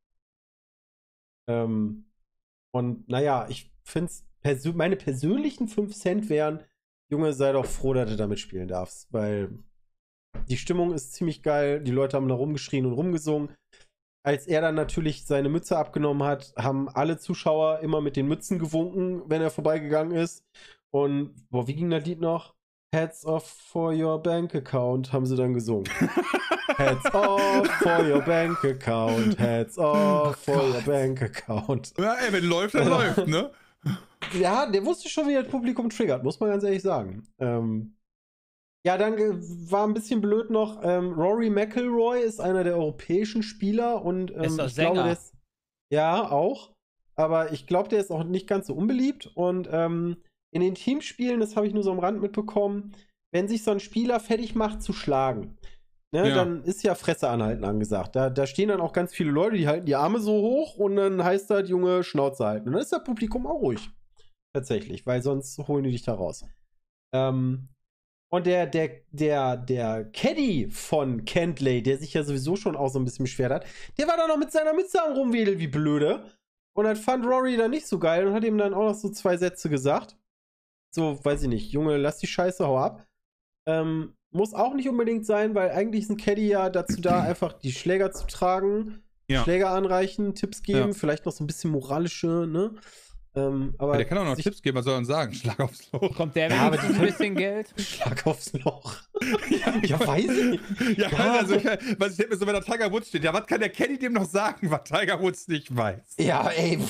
Ähm, und naja, ich finde es, persö meine persönlichen fünf Cent wären, Junge, sei doch froh, dass du damit spielen darfst, weil die Stimmung ist ziemlich geil, die Leute haben da rumgeschrien und rumgesungen. Als er dann natürlich seine Mütze abgenommen hat, haben alle Zuschauer immer mit den Mützen gewunken, wenn er vorbeigegangen ist. Und, boah, wie ging das Lied noch? Heads off for your bank account, haben sie dann gesungen. Heads off for your bank account, heads off for your bank account. Ja, ey, wenn läuft, dann läuft, ne? ja, der wusste schon, wie das Publikum triggert, muss man ganz ehrlich sagen. Ähm, ja, dann war ein bisschen blöd noch, ähm, Rory McIlroy ist einer der europäischen Spieler und ähm, ist doch ich Sänger. glaube, der ist, ja, auch. Aber ich glaube, der ist auch nicht ganz so unbeliebt. Und ähm, in den Teamspielen, das habe ich nur so am Rand mitbekommen, wenn sich so ein Spieler fertig macht zu schlagen, ne, Ja. dann ist ja Fresse anhalten angesagt. Da, da stehen dann auch ganz viele Leute, die halten die Arme so hoch und dann heißt das, Junge, Schnauze halten. Und dann ist das Publikum auch ruhig. Tatsächlich, weil sonst holen die dich da raus. Ähm, und der, der, der, der Caddy von Cantlay, der sich ja sowieso schon auch so ein bisschen beschwert hat, der war da noch mit seiner Mütze am Rumwedeln wie blöde. Und das fand Rory dann nicht so geil und hat ihm dann auch noch so zwei Sätze gesagt. So, weiß ich nicht, Junge, lass die Scheiße, hau ab. Ähm, muss auch nicht unbedingt sein, weil eigentlich ist ein Caddy ja dazu da, einfach die Schläger zu tragen, Ja. Schläger anreichen, Tipps geben, Ja. vielleicht noch so ein bisschen moralische, ne? Ähm, aber Aber der kann auch noch sich- Tipps geben, was soll er denn sagen? Schlag aufs Loch. Kommt der Ja, mit aber ein die- bisschen Geld? Schlag aufs Loch. Ja, weiß ich nicht. Ja, Ja. also, ich, was ich denke mir so, wenn da Tiger Woods steht, ja, was kann der Caddy dem noch sagen, was Tiger Woods nicht weiß? Ja, ey.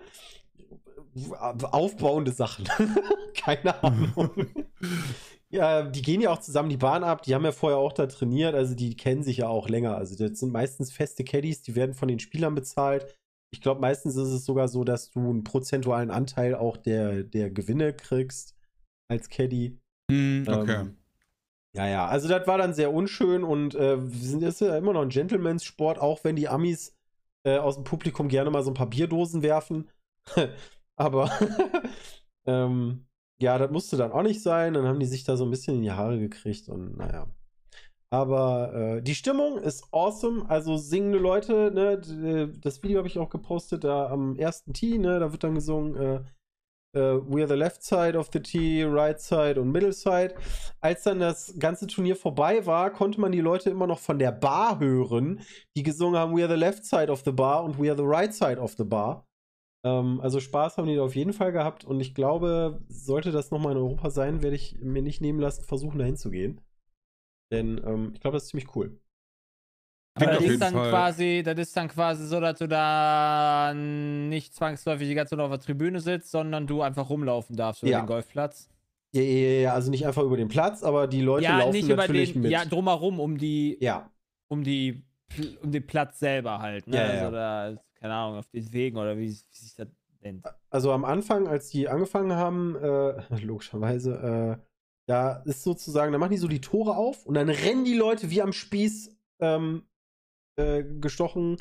Aufbauende Sachen. Keine Ahnung. Ja, die gehen ja auch zusammen die Bahn ab. Die haben ja vorher auch da trainiert. Also die kennen sich ja auch länger. Also das sind meistens feste Caddies. Die werden von den Spielern bezahlt. Ich glaube, meistens ist es sogar so, dass du einen prozentualen Anteil auch der, der Gewinne kriegst als Caddy. Hm, okay. Ähm, ja, ja, also das war dann sehr unschön und äh, wir sind ist ja immer noch ein Gentleman's-Sport, auch wenn die Amis äh, aus dem Publikum gerne mal so ein paar Bierdosen werfen. Aber ähm, ja, das musste dann auch nicht sein. Dann haben die sich da so ein bisschen in die Haare gekriegt und naja. Aber äh, die Stimmung ist awesome. Also singende Leute, ne, d- das Video habe ich auch gepostet, da am ersten Tee, ne, da wird dann gesungen, äh, Uh, we're the left side of the tee, right side und middle side. Als dann das ganze Turnier vorbei war, konnte man die Leute immer noch von der Bar hören, die gesungen haben, we're the left side of the bar und we're the right side of the bar. Ähm, also Spaß haben die da auf jeden Fall gehabt und ich glaube, sollte das nochmal in Europa sein, werde ich mir nicht nehmen lassen, versuchen dahin zu gehen. Denn ähm, ich glaube, das ist ziemlich cool. Klingt Aber auf das ist jeden dann Fall. quasi, das ist dann quasi so, dass du da nicht zwangsläufig die ganze Zeit auf der Tribüne sitzt, sondern du einfach rumlaufen darfst über Ja. den Golfplatz. Ja, ja, ja, also nicht einfach über den Platz, aber die Leute Ja, laufen nicht über natürlich den, mit. ja, drumherum um die, ja. um die, Pl- um den Platz selber halt, ne? Ja, ja. Also da, keine Ahnung, auf den Wegen oder wie, wie sich das nennt. Also am Anfang, als die angefangen haben, äh, logischerweise, äh, da ist sozusagen, da machen die so die Tore auf und dann rennen die Leute wie am Spieß ähm, äh, gestochen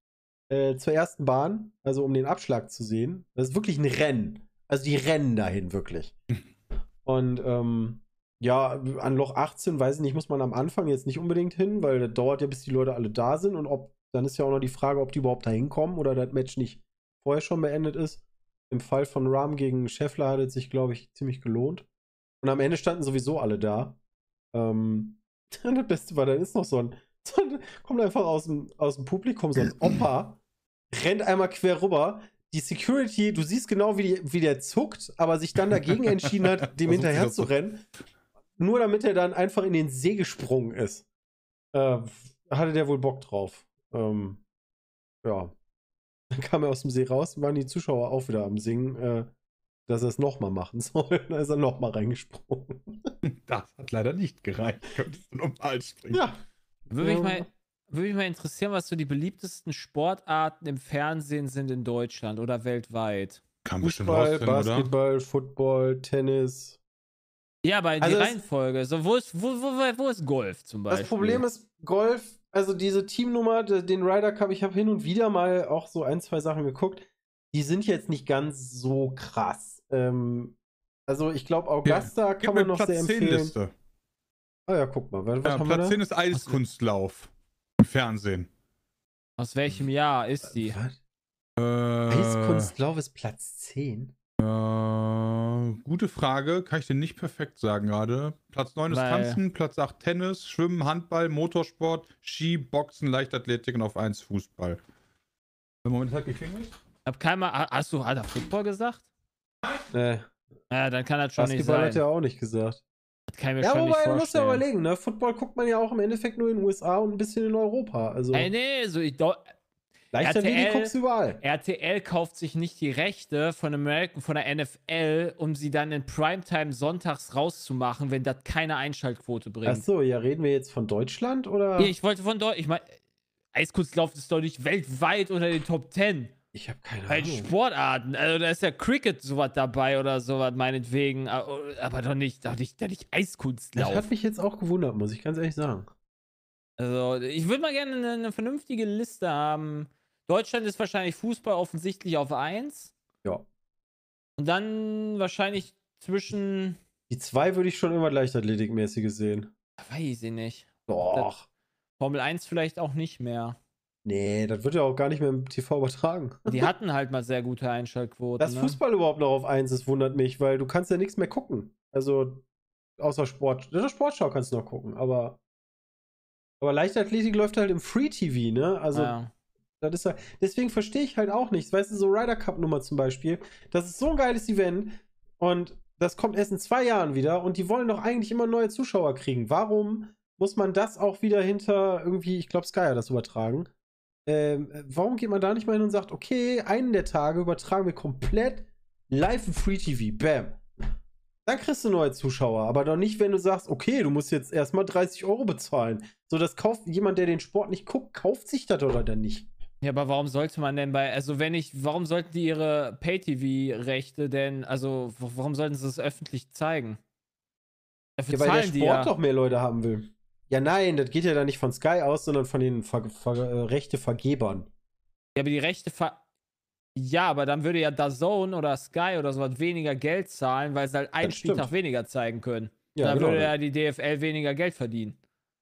äh, zur ersten Bahn, also um den Abschlag zu sehen. Das ist wirklich ein Rennen. Also die rennen dahin wirklich. Und ähm, ja, an Loch achtzehn, weiß ich nicht, muss man am Anfang jetzt nicht unbedingt hin, weil das dauert ja, bis die Leute alle da sind und ob, dann ist ja auch noch die Frage, ob die überhaupt da hinkommen oder das Match nicht vorher schon beendet ist. Im Fall von Rahm gegen Scheffler hat es sich, glaube ich, ziemlich gelohnt. Und am Ende standen sowieso alle da. Ähm, das Beste war, dann ist noch so ein, so ein kommt einfach aus dem, aus dem Publikum so ein Opa, rennt einmal quer rüber. Die Security, du siehst genau, wie, die, wie der zuckt, aber sich dann dagegen entschieden hat, dem Versucht hinterher sich zu das so- rennen. Nur damit er dann einfach in den See gesprungen ist. Äh, hatte der wohl Bock drauf. Ähm, ja. Dann kam er aus dem See raus, waren die Zuschauer auch wieder am Singen, äh, dass er es nochmal machen soll. Da ist er nochmal reingesprungen. Das hat leider nicht gereicht. Könntest du nochmal springen. Ja. Würde mich, Ähm, mal, würde mich mal interessieren, was so die beliebtesten Sportarten im Fernsehen sind in Deutschland oder weltweit. Kann bestimmt Fußball, rausfinden, oder? Basketball, Football, Tennis. Ja, aber die Also das- Reihenfolge. So, wo, ist, wo, wo, wo ist Golf zum Beispiel? Das Problem ist, Golf, also diese Teamnummer, de- den Ryder Cup, ich habe hin und wieder mal auch so ein, zwei Sachen geguckt, die sind jetzt nicht ganz so krass. Ähm, also ich glaube, Augusta Gib kann mir man noch Platz sehr zehn empfehlen. Liste. Ah ja, guck mal, was, was Ja, haben wir Platz da? zehn ist Eiskunstlauf. Im Fernsehen. Aus welchem Jahr ist die? Was? Äh, Eiskunstlauf ist Platz zehn. Äh, gute Frage, kann ich dir nicht perfekt sagen gerade. Platz neun ist Weil- Tanzen, Platz acht Tennis, Schwimmen, Handball, Motorsport, Ski, Boxen, Leichtathletik und auf eins Fußball. Im Moment hat geklingelt. Hab keiner. ha- Hast du hat er Football gesagt? Nee, Ja, dann kann das schon nicht Basketball sein. hat er auch nicht gesagt. Das kann ich mir Ja, schon wobei, nicht du musst ja vorstellen. überlegen, ne? Football guckt man ja auch im Endeffekt nur in den U S A und ein bisschen in Europa. Also, Ey, nee, so ich, do- Leichtathletik guckst du überall. R T L kauft sich nicht die Rechte von American, von der N F L, um sie dann in Primetime sonntags rauszumachen, wenn das keine Einschaltquote bringt. Ach so, ja, reden wir jetzt von Deutschland oder? Nee, ich wollte von Deutschland. Ich meine, Eiskunstlauf ist doch nicht weltweit unter den Top Ten. Ich habe keine Bei Ahnung. Sportarten. Also da ist ja Cricket sowas dabei oder sowas, meinetwegen. Aber doch nicht, doch nicht, doch nicht Eiskunstlauf. Das hat mich jetzt auch gewundert, muss ich ganz ehrlich sagen. Also, ich würde mal gerne eine, eine vernünftige Liste haben. Deutschland ist wahrscheinlich Fußball offensichtlich auf eins. Ja. Und dann wahrscheinlich zwischen. Die zwei würde ich schon immer Leichtathletikmäßiges sehen. Weiß ich nicht. Doch. Formel eins vielleicht auch nicht mehr. Nee, das wird ja auch gar nicht mehr im T V übertragen. Die hatten halt mal sehr gute Einschaltquoten. Dass ne? Fußball überhaupt noch auf eins ist, wundert mich, weil du kannst ja nichts mehr gucken. Also, außer Sport. Der Sportschau kannst du noch gucken, aber. Aber Leichtathletik läuft halt im Free-T V, ne? Also. Ja. Das ist ja, deswegen verstehe ich halt auch nichts. Weißt du, so Ryder Cup Nummer zum Beispiel, das ist so ein geiles Event und das kommt erst in zwei Jahren wieder und die wollen doch eigentlich immer neue Zuschauer kriegen. Warum muss man das auch wieder hinter irgendwie, ich glaube Sky hat das übertragen, ähm, warum geht man da nicht mal hin und sagt, okay, einen der Tage übertragen wir komplett live im Free-T V, bam. Dann kriegst du neue Zuschauer, aber doch nicht, wenn du sagst, okay, du musst jetzt erstmal dreißig Euro bezahlen. So, das kauft jemand, der den Sport nicht guckt, kauft sich das oder dann nicht. Ja, aber warum sollte man denn bei, also wenn ich, warum sollten die ihre Pay-T V-Rechte denn, also warum sollten sie es öffentlich zeigen? Dafür Ja, weil der zahlen Sport die ja. doch mehr Leute haben will. Ja, nein, das geht ja dann nicht von Sky aus, sondern von den Ver Ver äh, Rechtevergebern. Ja, aber die Rechte ver Ja, aber dann würde ja DAZN oder Sky oder sowas weniger Geld zahlen, weil sie halt einen Das stimmt. Spieltag weniger zeigen können. Ja, dann genau. würde ja die D F L weniger Geld verdienen.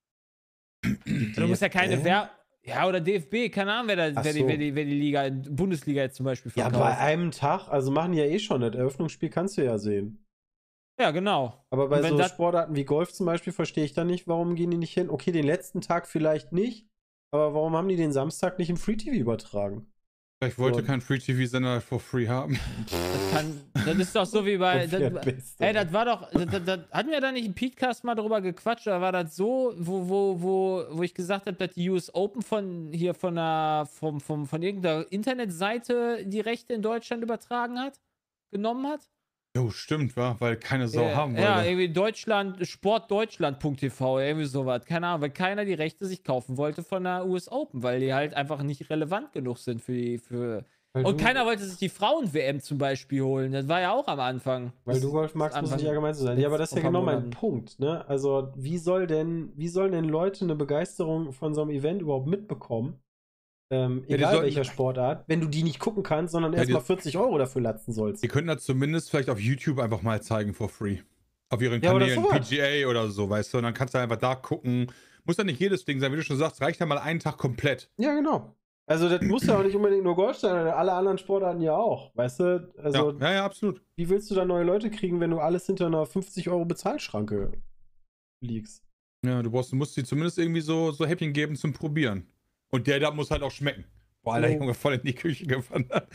Die Du musst ja keine D F L? Werbung. Ja, oder D F B, keine Ahnung, wer, da, Ach wer, die, so. wer, die, wer die Liga, Bundesliga jetzt zum Beispiel Ja, verkauft. bei einem Tag, also machen die ja eh schon, das Eröffnungsspiel kannst du ja sehen. Ja, genau. Aber bei Und wenn so das- Sportarten wie Golf zum Beispiel verstehe ich dann nicht, warum gehen die nicht hin? Okay, den letzten Tag vielleicht nicht, aber warum haben die den Samstag nicht im Free-T V übertragen? Vielleicht wollte So. kein Free-T V-Sender for free haben. Das, kann, das ist doch so wie bei. Der Das, Beste. ey, das war doch. Das, das, das, hatten wir da nicht im Podcast mal drüber gequatscht? Oder war das so, wo, wo, wo, wo ich gesagt habe, dass die U S Open von hier von einer, vom, vom, von irgendeiner Internetseite die Rechte in Deutschland übertragen hat? Genommen hat? Jo, stimmt, wa? Weil keine Sau ja, haben wollte. ja, irgendwie Deutschland, sportdeutschland punkt t v, irgendwie sowas. Keine Ahnung, weil keiner die Rechte sich kaufen wollte von der U S Open, weil die halt einfach nicht relevant genug sind für die. Für Weil Und du- keiner wollte sich die Frauen-W M zum Beispiel holen. Das war ja auch am Anfang. Weil Das du Golf magst, ist muss Anfang- nicht allgemein so sein. Ja, aber das ist ja vor ein paar genau mein Monaten. Punkt, ne? Also, wie soll denn, wie sollen denn Leute eine Begeisterung von so einem Event überhaupt mitbekommen? Ähm, die egal sollten- welcher Sportart, wenn du die nicht gucken kannst, sondern Ja, erstmal die- vierzig Euro dafür latzen sollst. Die könnten das zumindest vielleicht auf YouTube einfach mal zeigen for free. Auf ihren Ja, oder Kanälen, sowas. P G A oder so, weißt du? Und dann kannst du einfach da gucken. Muss ja nicht jedes Ding sein, wie du schon sagst, reicht ja mal einen Tag komplett. Ja, genau. Also, das muss ja auch nicht unbedingt nur Golf sein, alle anderen Sportarten ja auch, weißt du? Also, ja, ja, ja, absolut. wie willst du da neue Leute kriegen, wenn du alles hinter einer fünfzig Euro Bezahlschranke liegst? Ja, du brauchst, du musst dir zumindest irgendwie so, so Häppchen geben zum Probieren. Und der da muss halt auch schmecken. Boah, Alter, Oh. Junge, voll in die Küche gewandert.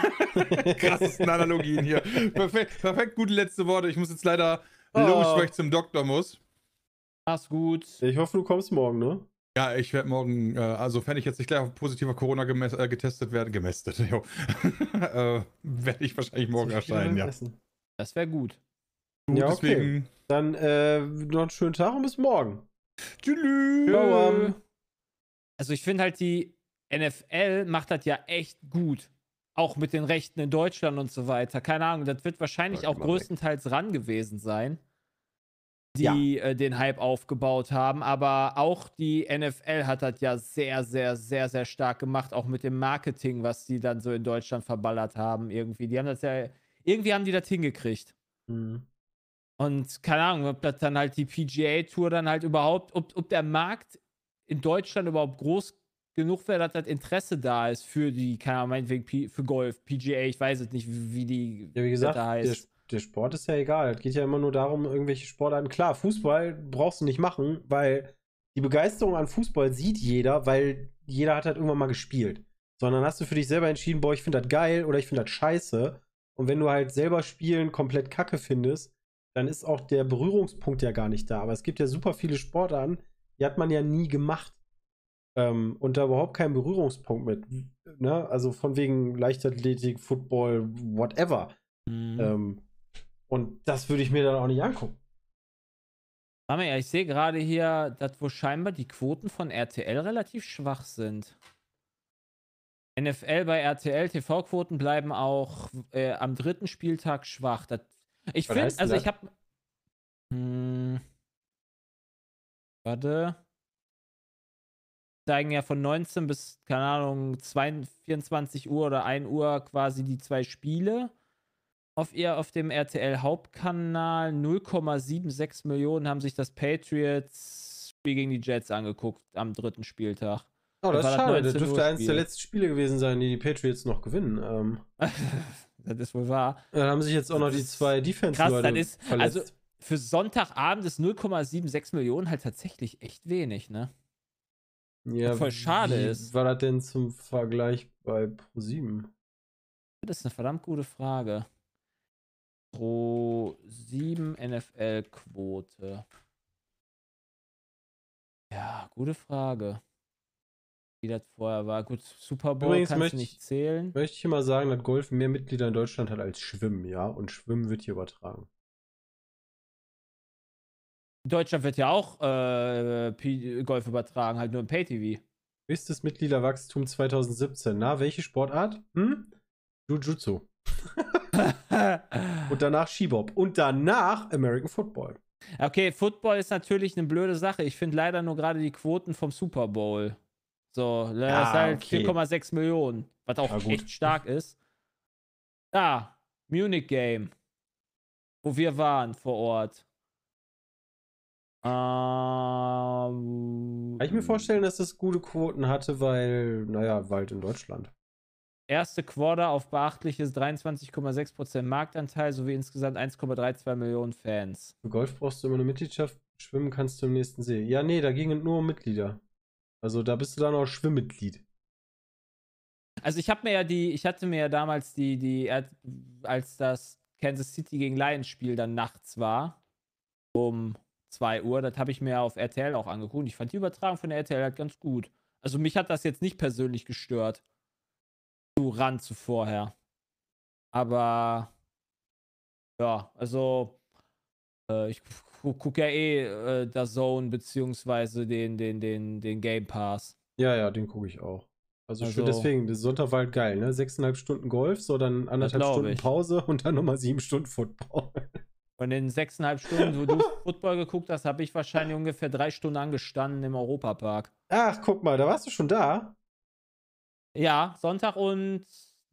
Krassesten Analogien hier. Perfekt, perfekt, gute letzte Worte. Ich muss jetzt leider Oh. los, weil ich zum Doktor muss. Mach's gut. Ich hoffe, du kommst morgen, ne? Ja, ich werde morgen, äh, also wenn ich jetzt nicht gleich auf positiver Corona gemess- äh, getestet werde, gemästet, jo, äh, werde ich wahrscheinlich morgen Zu viel erscheinen, ja. Essen. Das wäre gut. Gut, Ja, okay. deswegen, Dann äh, noch einen schönen Tag und bis morgen. tschüss. Ciao, ähm. Also ich finde halt, die N F L macht das ja echt gut. Auch mit den Rechten in Deutschland und so weiter. Keine Ahnung, das wird wahrscheinlich Ja, auch immer weg. größtenteils ran gewesen sein, die äh, den Hype aufgebaut haben. Aber auch die N F L hat das ja sehr, sehr, sehr, sehr stark gemacht. Auch mit dem Marketing, was die dann so in Deutschland verballert haben irgendwie. Die haben das ja, irgendwie haben die das hingekriegt. Mhm. Und keine Ahnung, ob das dann halt die P G A-Tour dann halt überhaupt, ob, ob der Markt in Deutschland überhaupt groß genug wäre, dass das Interesse da ist für die, keine Ahnung, meinetwegen P- für Golf, P G A, ich weiß es nicht, wie wie die Ja, wie gesagt, da der, heißt. der Sport ist ja egal. Es geht ja immer nur darum, irgendwelche Sportarten. Klar, Fußball brauchst du nicht machen, weil die Begeisterung an Fußball sieht jeder, weil jeder hat halt irgendwann mal gespielt. Sondern hast du für dich selber entschieden, boah, ich finde das geil oder ich finde das scheiße. Und wenn du halt selber Spielen komplett kacke findest, dann ist auch der Berührungspunkt ja gar nicht da. Aber es gibt ja super viele Sportarten, die hat man ja nie gemacht. Ähm, und da überhaupt keinen Berührungspunkt mit. ne, also von wegen Leichtathletik, Football, whatever. Mhm. Ähm, und das würde ich mir dann auch nicht angucken. Warte mal, ich sehe gerade hier, dass wo scheinbar die Quoten von R T L relativ schwach sind. N F L bei R T L, T V-Quoten bleiben auch äh, am dritten Spieltag schwach. Das, ich Was finde, heißt denn also das? ich habe. Hm, warte. Zeigen ja von neunzehn bis, keine Ahnung, vierundzwanzig Uhr oder ein Uhr quasi die zwei Spiele. Auf ihr, auf dem R T L-Hauptkanal null Komma sechsundsiebzig Millionen haben sich das Patriots-Spiel gegen die Jets angeguckt am dritten Spieltag. Oh, das war ist das schade. Das 19 dürfte Uhr eines der Spiel. letzten Spiele gewesen sein, die die Patriots noch gewinnen. Ähm, Das ist wohl wahr. dann haben sich jetzt auch noch Das die ist zwei defense Krass, dann ist, verletzt. also für Sonntagabend ist null Komma sechsundsiebzig Millionen halt tatsächlich echt wenig, ne? Ja, voll schade wie ist. war das denn zum Vergleich bei ProSieben? Das ist eine verdammt gute Frage. Pro sieben N F L-Quote. Ja, gute Frage. Wie das vorher war. Gut, Super Bowl Übrigens kannst möchte du ich- nicht zählen. Möchte ich hier mal sagen, dass Golf mehr Mitglieder in Deutschland hat als Schwimmen, ja? Und Schwimmen wird hier übertragen. In Deutschland wird ja auch äh, P- Golf übertragen, halt nur im Pay-T V. Höchstes Mitgliederwachstum zweitausendsiebzehn. Na, welche Sportart? Hm? Jiu-Jitsu. Und danach Skibob. Und danach American Football. Okay, Football ist natürlich eine blöde Sache. Ich finde leider nur gerade die Quoten vom Super Bowl. So, das Ja, ist halt okay. vier Komma sechs Millionen, was auch Ja, gut. echt stark ist. Da, Munich Game, wo wir waren vor Ort. Ähm, Kann ich mir vorstellen, dass das gute Quoten hatte, weil, naja, Wald in Deutschland. Erste Quarter auf beachtliches dreiundzwanzig Komma sechs Prozent Marktanteil sowie insgesamt eins Komma zweiunddreißig Millionen Fans. Für Golf brauchst du immer eine Mitgliedschaft, schwimmen kannst du im nächsten See. Ja, nee, da ging es nur um Mitglieder. Also da bist du dann auch Schwimmmitglied. Also ich habe mir ja die, ich hatte mir ja damals die, die, als das Kansas City gegen Lions Spiel dann nachts war, um zwei Uhr, das habe ich mir auf R T L auch angeguckt. Ich fand die Übertragung von der R T L halt ganz gut. Also mich hat das jetzt nicht persönlich gestört. Zu ran zu vorher. Aber ja, also äh, ich gucke ja eh äh, der Zone beziehungsweise den, den, den, den Game Pass. Ja, ja, den gucke ich auch. Also, Also- schön, deswegen, der Sonntag war halt geil, ne? Sechseinhalb Stunden Golf, so dann anderthalb glaub Stunden ich. Pause und dann nochmal sieben Stunden Football. Von den sechseinhalb Stunden, wo du Football geguckt hast, habe ich wahrscheinlich ungefähr drei Stunden angestanden im Europapark. Ach, guck mal, da warst du schon da. Ja, Sonntag und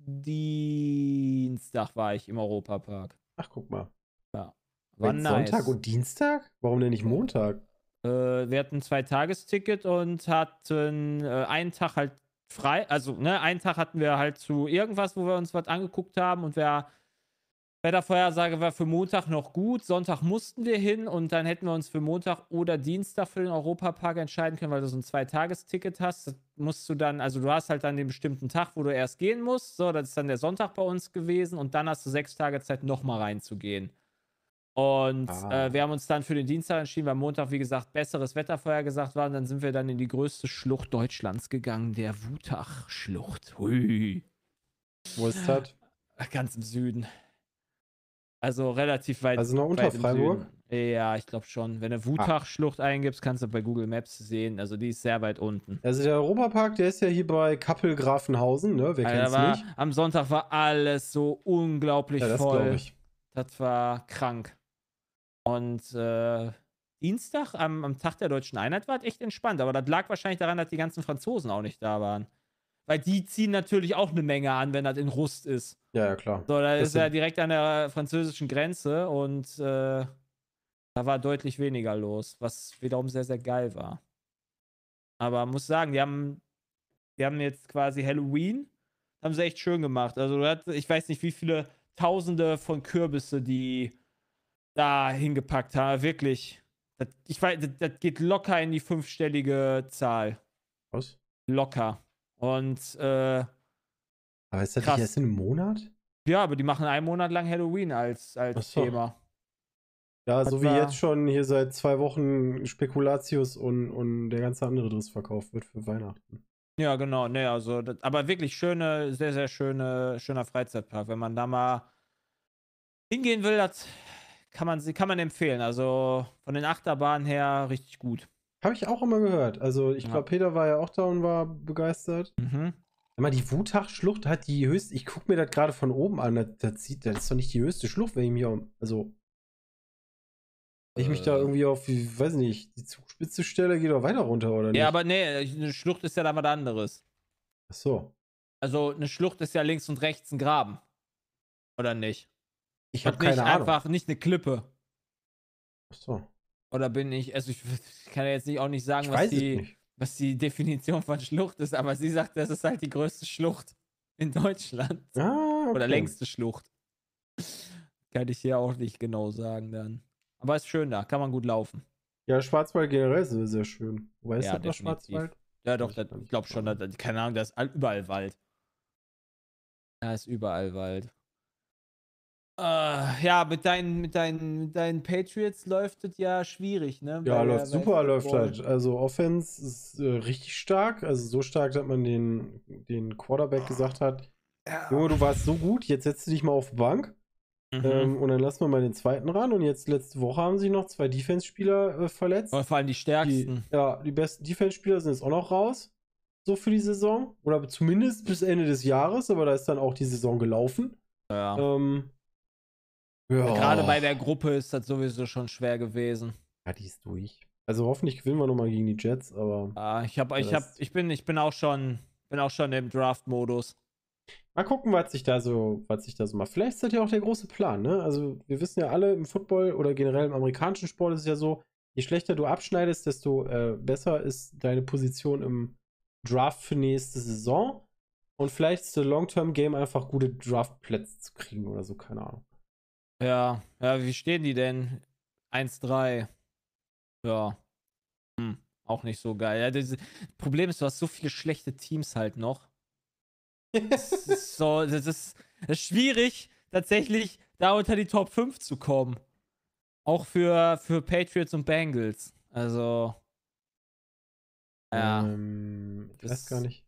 Dienstag war ich im Europapark. Ach, guck mal. War Wait, nice. Sonntag und Dienstag? Warum denn nicht Montag? Äh, wir hatten ein Zwei-Tages-Ticket und hatten äh, einen Tag halt frei. Also, ne, einen Tag hatten wir halt zu irgendwas, wo wir uns was angeguckt haben und wer Wettervorhersage war für Montag noch gut. Sonntag mussten wir hin und dann hätten wir uns für Montag oder Dienstag für den Europapark entscheiden können, weil du so ein Zwei-Tages-Ticket hast. Das musst du dann, also du hast halt dann den bestimmten Tag, wo du erst gehen musst. So, das ist dann der Sonntag bei uns gewesen und dann hast du sechs Tage Zeit, nochmal reinzugehen. Und Ah. äh, wir haben uns dann für den Dienstag entschieden, weil Montag, wie gesagt, besseres Wetter vorhergesagt war. Und dann sind wir dann in die größte Schlucht Deutschlands gegangen, der Wutach-Schlucht. Hui. Wo ist das? Ganz im Süden. Also relativ weit. Also noch unter weit im Freiburg? Süden. Ja, ich glaube schon. Wenn du Wutach-Schlucht eingibst, kannst du bei Google Maps sehen. Also die ist sehr weit unten. Also der Europapark, der ist ja hier bei Kappel-Grafenhausen, ne? Wer Alter, kennt's war, nicht? am Sonntag war alles so unglaublich Ja, das voll. glaube ich. Das war krank. Und äh, Dienstag, am, am Tag der Deutschen Einheit, war es echt entspannt. Aber das lag wahrscheinlich daran, dass die ganzen Franzosen auch nicht da waren. Weil die ziehen natürlich auch eine Menge an, wenn das in Rust ist. Ja, ja, klar. So, da Das ist er sind- direkt an der französischen Grenze und äh, da war deutlich weniger los, was wiederum sehr, sehr geil war. Aber muss sagen, die haben, die haben jetzt quasi Halloween, haben sie echt schön gemacht. Also du hast, ich weiß nicht, wie viele Tausende von Kürbisse die da hingepackt haben. Wirklich. Das, ich weiß, das, das geht locker in die fünfstellige Zahl. Was? Locker. Und äh, Aber ist das Krass. nicht erst in einem Monat? ja, aber die machen einen Monat lang Halloween als, als Ach so. Thema. Ja, Das so wie war- jetzt schon hier seit zwei Wochen Spekulatius und, und der ganze andere Driss verkauft wird für Weihnachten. Ja, genau, ne, also, das, aber wirklich schöne, sehr, sehr schöne, schöner Freizeitpark. Wenn man da mal hingehen will, das kann man, kann man empfehlen. Also von den Achterbahnen her richtig gut. Habe ich auch immer gehört. Also ich Ja. glaube, Peter war ja auch da und war begeistert. Mhm. Mal die Wutach-Schlucht hat die höchste, ich gucke mir das gerade von oben an, das, das, sieht, das ist doch nicht die höchste Schlucht, wenn ich mich auch, also wenn ich mich da Äh. irgendwie auf, wie, weiß nicht, die Zugspitze stelle, geht doch weiter runter, oder nicht? Ja, aber nee, eine Schlucht ist ja da was anderes. Ach so. Also eine Schlucht ist ja links und rechts ein Graben. Oder nicht? Ich habe Und nicht keine Ahnung. einfach, nicht eine Klippe. Ach so. Oder bin ich, also ich, ich kann ja jetzt nicht, auch nicht sagen, Ich was weiß es die, nicht. was die Definition von Schlucht ist, aber sie sagt, das ist halt die größte Schlucht in Deutschland. Ah, okay. Oder längste Schlucht. Kann ich hier auch nicht genau sagen dann. Aber ist schön da, kann man gut laufen. Ja, Schwarzwald generell ist sehr schön. Wobei ist Ja, das noch definitiv. Schwarzwald? Ja, doch, Ich das, kann ich glaube schon, dass, keine Ahnung, da ist all- überall Wald. Da ist überall Wald. Äh, ja, mit deinen, mit, deinen, mit deinen Patriots läuft es ja schwierig, ne? Ja, Bei läuft der- bei super, läuft Football. halt. Also Offense ist äh, richtig stark. Also so stark, dass man den, den Quarterback gesagt hat, Junge, du warst so gut, jetzt setzt du dich mal auf die Bank. Mhm. Ähm, und dann lassen wir mal den zweiten ran. Und jetzt letzte Woche haben sich noch zwei Defense-Spieler äh, verletzt. Aber vor allem die Die, stärksten. ja, die besten Defense-Spieler sind jetzt auch noch raus. So für die Saison. Oder zumindest bis Ende des Jahres, aber da ist dann auch die Saison gelaufen. Ja. Ähm, ja. Gerade bei der Gruppe ist das sowieso schon schwer gewesen. Ja, die ist durch. Also hoffentlich gewinnen wir nochmal gegen die Jets, aber. Ah, ich hab, ich Ja, hab, das- ich bin, ich bin auch schon, bin auch schon im Draft-Modus. Mal gucken, was sich da so, was sich da so macht. Vielleicht ist das ja auch der große Plan, ne? Also, wir wissen ja alle, im Football oder generell im amerikanischen Sport ist es ja so, je schlechter du abschneidest, desto äh, besser ist deine Position im Draft für nächste Saison. Und vielleicht ist der Long-Term-Game einfach gute Draft-Plätze zu kriegen oder so, keine Ahnung. Ja, ja, wie stehen die denn? eins drei. Ja. Hm, auch nicht so geil. Ja, das Problem ist, du hast so viele schlechte Teams halt noch. Das ist so, das ist, das ist schwierig, tatsächlich da unter die Top fünf zu kommen. Auch für, für Patriots und Bengals. Also. Ja. Ähm, ich Das- weiß gar nicht.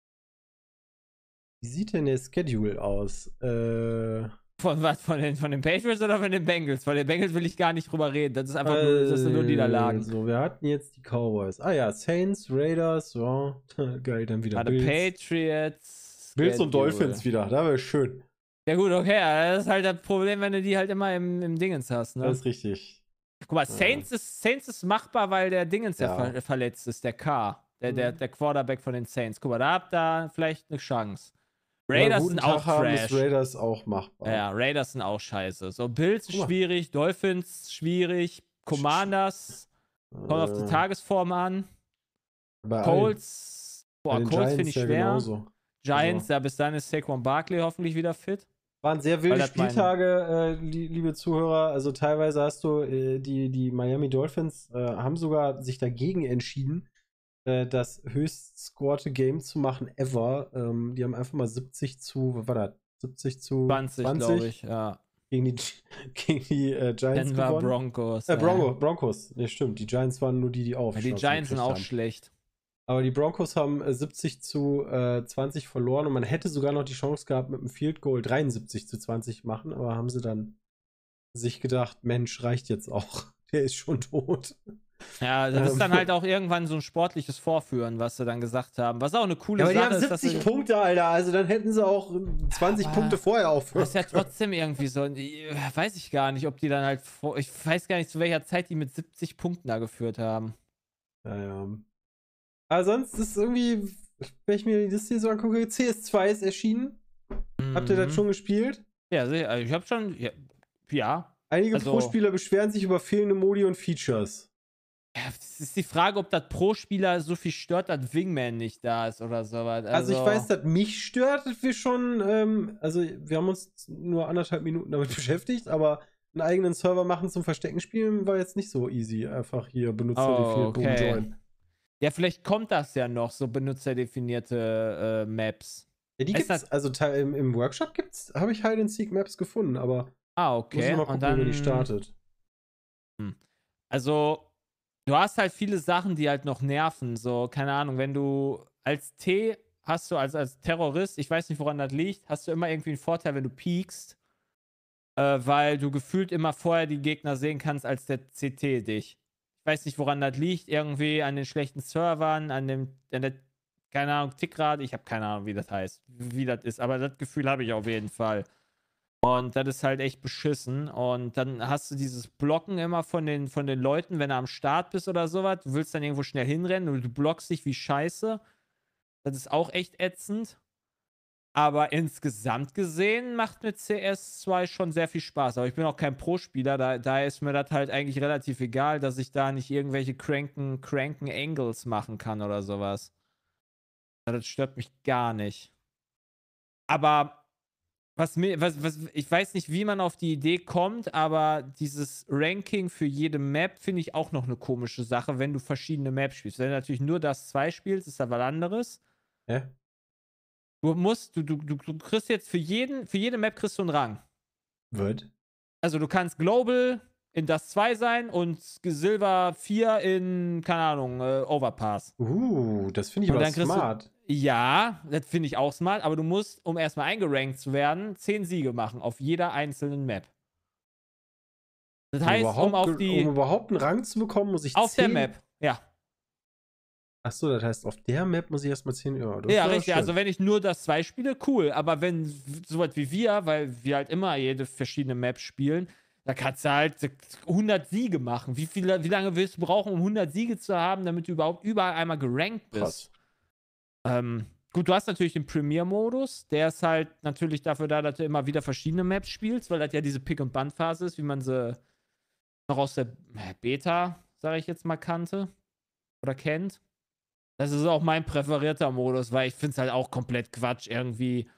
Wie sieht denn der Schedule aus? Äh, Von was? Von den, von den Patriots oder von den Bengals? Von den Bengals will ich gar nicht drüber reden. Das ist einfach nur, das sind nur Niederlagen. So, wir hatten jetzt die Cowboys. Ah ja, Saints, Raiders, ja. Geil, dann wieder Warte, Bills. Patriots. Bills und Schedule. Dolphins wieder, da wäre schön. Ja gut, okay, ja, das ist halt das Problem, wenn du die halt immer im, im Dingens hast, ne? Das ist richtig. Guck mal, Saints ist, Saints ist machbar, weil der Dingens ja, Ja. ver verletzt ist, der K. Der, der, Mhm. der Quarterback von den Saints. Guck mal, da habt ihr vielleicht eine Chance. Wenn wir Raiders einen sind guten auch Tag haben, ist Trash. Raiders auch machbar. Ja, Raiders sind auch scheiße. So, Bills Guck mal. schwierig, Dolphins schwierig, Commanders, kommt auf die Äh, Tagesform an. bei allen. Colts, Bei boah, den Colts Giants finde ich ja schwer. genauso. Giants, Also- ja, bis dann ist Saquon Barkley hoffentlich wieder fit. Waren sehr wilde Weil das mein- Spieltage, äh, li liebe Zuhörer. Also teilweise hast du, äh, die, die Miami Dolphins äh, haben sogar sich dagegen entschieden, äh, das höchst scorte Game zu machen ever. Ähm, die haben einfach mal siebzig zu, was war das? siebzig zu zwanzig, glaube ich, ja. gegen die, gegen die äh, Giants Denver gewonnen. Broncos. Äh, ja. Bronco, Broncos, ne, stimmt. Die Giants waren nur die, die auf. Ja, die Giants sind auch schlecht. Aber die Broncos haben äh, siebzig zu zwanzig verloren und man hätte sogar noch die Chance gehabt, mit einem Field Goal dreiundsiebzig zu zwanzig machen, aber haben sie dann sich gedacht, Mensch, reicht jetzt auch. Der ist schon tot. Ja, das ist Ähm. dann halt auch irgendwann so ein sportliches Vorführen, was sie dann gesagt haben. Was auch eine coole Ja, aber die Sache haben ist, dass siebzig sie, Punkte, Alter. Also dann hätten sie auch zwanzig Aber Punkte vorher aufhören. das ist ja trotzdem irgendwie so, die- weiß ich gar nicht, ob die dann halt, vor, ich weiß gar nicht, zu welcher Zeit die mit siebzig Punkten da geführt haben. Ja, ja. Aber sonst ist irgendwie, wenn ich mir das hier so angucke, C S zwei ist erschienen. Habt ihr das Mhm. schon gespielt? Ja, sehr, also ich habe schon, ja, ja. Einige Also- Pro-Spieler beschweren sich über fehlende Modi und Features. Ja, es ist die Frage, ob das Pro-Spieler so viel stört, dass Wingman nicht da ist oder sowas. Also, Also, ich weiß, dass mich stört, dass wir schon, ähm, also wir haben uns nur anderthalb Minuten damit beschäftigt, aber einen eigenen Server machen zum Verstecken spielen war jetzt nicht so easy. Einfach hier benutzerdefiniert Oh, Boom okay. Join. Ja, vielleicht kommt das ja noch, so benutzerdefinierte äh, Maps. Ja, die Ist gibt's, also te- im, im Workshop gibt's, habe ich Hide and Seek Maps gefunden, aber Ah, muss okay. ich mal gucken, Und dann, wie die startet. also, du hast halt viele Sachen, die halt noch nerven. So, keine Ahnung, wenn du als T hast du, also als Terrorist, ich weiß nicht, woran das liegt, hast du immer irgendwie einen Vorteil, wenn du peekst, äh, weil du gefühlt immer vorher die Gegner sehen kannst, als der C T dich. Ich weiß nicht, woran das liegt, irgendwie an den schlechten Servern, an dem, an der, keine Ahnung, Tickrate, ich habe keine Ahnung, wie das heißt, wie das ist, aber das Gefühl habe ich auf jeden Fall. Und das ist halt echt beschissen. Und dann hast du dieses Blocken immer von den, von den Leuten, wenn du am Start bist oder sowas. Du willst dann irgendwo schnell hinrennen und du blockst dich wie Scheiße. Das ist auch echt ätzend. Aber insgesamt gesehen macht mir C S zwei schon sehr viel Spaß. Aber ich bin auch kein Pro-Spieler. Da, daher ist mir das halt eigentlich relativ egal, dass ich da nicht irgendwelche cranken, cranken Angles machen kann oder sowas. Das stört mich gar nicht. Aber Was mir, was, was, ich weiß nicht, wie man auf die Idee kommt, aber dieses Ranking für jede Map finde ich auch noch eine komische Sache, wenn du verschiedene Maps spielst. Wenn du natürlich nur das zwei spielst, ist da was anderes. Ja. Du musst, du, du, du kriegst jetzt für jeden, für jede Map kriegst du einen Rang. Wird. Also du kannst Global in das zwei sein und Silber vier in, keine Ahnung, äh, Overpass. Uh, das finde ich Und aber dann kriegst du- smart. Ja, das finde ich auch smart, aber du musst, um erstmal eingerankt zu werden, zehn Siege machen auf jeder einzelnen Map. Das heißt, um überhaupt, auf ge- die. um überhaupt einen Rang zu bekommen, muss ich Auf zehn... der Map, ja. Achso, das heißt, auf der Map muss ich erstmal zehn... Ja, das Ja, ist richtig. schön. Also, wenn ich nur das zwei spiele, cool. Aber wenn so was wie wir, weil wir halt immer jede verschiedene Map spielen, da kannst du halt hundert Siege machen. Wie, viel, wie lange willst du brauchen, um hundert Siege zu haben, damit du überhaupt überall einmal gerankt bist? Krass. Ähm, gut, du hast natürlich den Premier-Modus. Der ist halt natürlich dafür da, dass du immer wieder verschiedene Maps spielst, weil das ja diese Pick-and-Band-Phase ist, wie man sie noch aus der Beta, sage ich jetzt mal, kannte oder kennt. Das ist auch mein präferierter Modus, weil ich finde es halt auch komplett Quatsch, irgendwie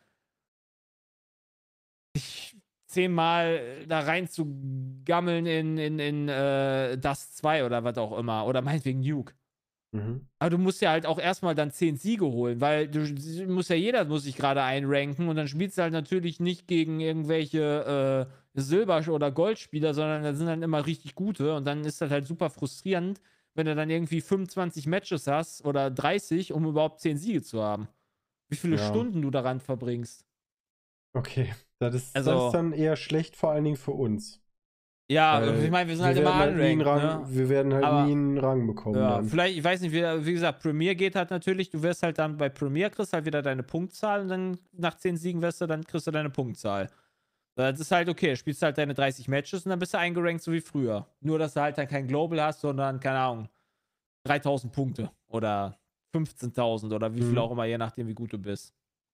sich zehnmal da rein zu gammeln in, in, in äh, Dust zwei oder was auch immer. Oder meinetwegen Nuke. Mhm. Aber du musst ja halt auch erstmal dann zehn Siege holen, weil du musst ja jeder muss sich gerade einranken und dann spielst du halt natürlich nicht gegen irgendwelche äh, Silber- oder Goldspieler, sondern da sind dann immer richtig gute und dann ist das halt super frustrierend, wenn du dann irgendwie fünfundzwanzig Matches hast oder dreißig, um überhaupt zehn Siege zu haben. Wie viele Ja. Stunden du daran verbringst. Okay, das ist, Also- das ist dann eher schlecht, vor allen Dingen für uns. Ja, Weil ich meine, wir sind halt immer werden halt nie einen unranked, Rang, ne? Wir werden halt Aber- nie einen Rang bekommen. Ja, dann. vielleicht, ich weiß nicht, wie, wie gesagt, Premier geht halt natürlich, du wirst halt dann bei Premier kriegst halt wieder deine Punktzahl und dann nach zehn Siegen wirst du, dann kriegst du deine Punktzahl. Das ist halt okay, spielst halt deine dreißig Matches und dann bist du eingerankt so wie früher. Nur, dass du halt dann kein Global hast, sondern, keine Ahnung, dreitausend Punkte oder fünfzehntausend oder wie viel Mhm. auch immer, je nachdem, wie gut du bist.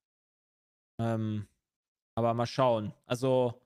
Ähm, aber mal schauen. Also,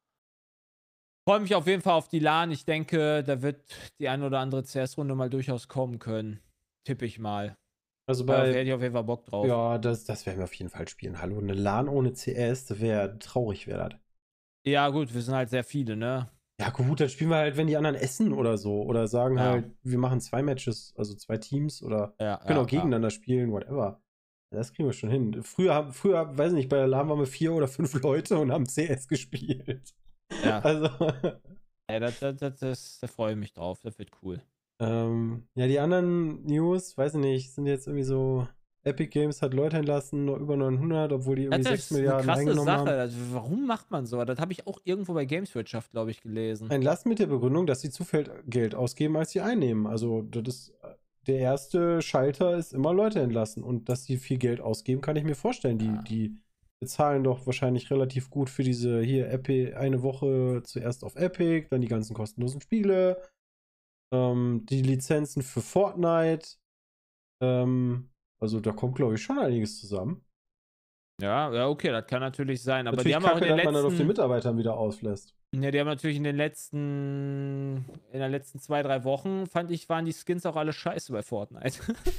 freue mich auf jeden Fall auf die LAN. Ich denke, da wird die ein oder andere C S-Runde mal durchaus kommen können. Tippe ich mal. Also Da bei, hätte ich auf jeden Fall Bock drauf. ja, das, das werden wir auf jeden Fall spielen. Hallo, eine LAN ohne C S, das wäre traurig, wäre das. Ja, gut, wir sind halt sehr viele, ne? Ja, gut, dann spielen wir halt, wenn die anderen essen oder so. Oder sagen Ja. halt, wir machen zwei Matches, also zwei Teams oder Ja, können ja, auch gegeneinander spielen, whatever. Das kriegen wir schon hin. Früher, haben- früher, weiß nicht, bei der LAN waren wir vier oder fünf Leute und haben C S gespielt. Ja, Also, ja das, das, das, das, da freue ich mich drauf. Das wird cool. ähm, ja, die anderen News, weiß ich nicht, sind jetzt irgendwie so, Epic Games hat Leute entlassen, noch über neunhundert, obwohl die irgendwie Das sechs ist eine Milliarden krasse eingenommen Sache. haben. Also, warum macht man so? Das habe ich auch irgendwo bei Gameswirtschaft, glaube ich, gelesen. Entlassen mit der Begründung, dass sie zu viel Geld ausgeben, als sie einnehmen. Also, das ist, der erste Schalter ist immer Leute entlassen. Und dass sie viel Geld ausgeben, kann ich mir vorstellen. Die, Ja. die bezahlen doch wahrscheinlich relativ gut für diese hier Epic, eine Woche zuerst auf Epic, dann die ganzen kostenlosen Spiele, ähm, die Lizenzen für Fortnite. Ähm, also, da kommt, glaube ich, schon einiges zusammen. Ja, ja, okay, das kann natürlich sein. Aber Natürlich die haben auch in kacke, den dass man dann auf den letzten. Mitarbeitern wieder auslässt. Ja, die haben natürlich in den letzten. In den letzten zwei, drei Wochen, fand ich, waren die Skins auch alle scheiße bei Fortnite.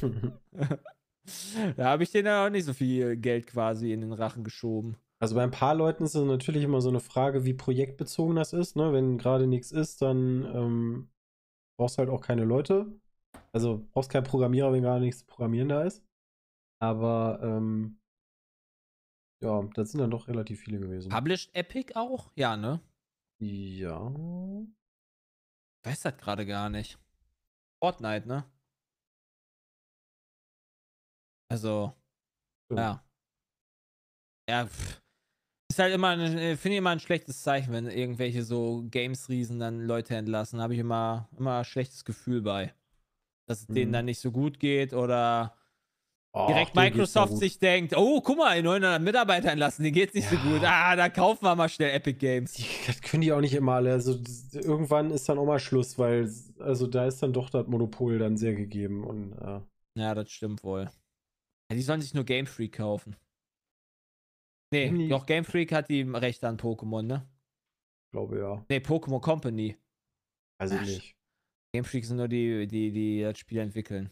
Da habe ich denen ja auch nicht so viel Geld quasi in den Rachen geschoben. Also bei ein paar Leuten ist es natürlich immer so eine Frage, wie projektbezogen das ist. Ne? Wenn gerade nichts ist, dann ähm, brauchst du halt auch keine Leute. Also brauchst keinen Programmierer, wenn gerade nichts zu programmieren da ist. Aber ähm, ja, das sind dann doch relativ viele gewesen. Published Epic auch? Ja, ne? Ja. Ich weiß das gerade gar nicht. Fortnite, ne? Also, Stimmt. ja. Ja, pff. Ist halt immer, finde ich immer ein schlechtes Zeichen, wenn irgendwelche so Games-Riesen dann Leute entlassen. Habe ich immer, immer ein schlechtes Gefühl bei. Dass es Mhm. denen dann nicht so gut geht oder Och, direkt denen geht's doch Microsoft gut. sich denkt, oh, guck mal, neunhundert Mitarbeiter entlassen, denen geht's nicht Ja. so gut. Ah, da kaufen wir mal schnell Epic Games. Die, das können die auch nicht immer alle. Also das, irgendwann ist dann auch mal Schluss, weil also da ist dann doch das Monopol dann sehr gegeben. Und äh, Ja, das stimmt wohl. Ja, die sollen sich nur Game Freak kaufen. Nee, Nee. doch, Game Freak hat die Rechte an Pokémon, ne? glaube ja. Nee, Pokémon Company. Also Ach, nicht. Game Freak sind nur die, die, die das Spiel entwickeln.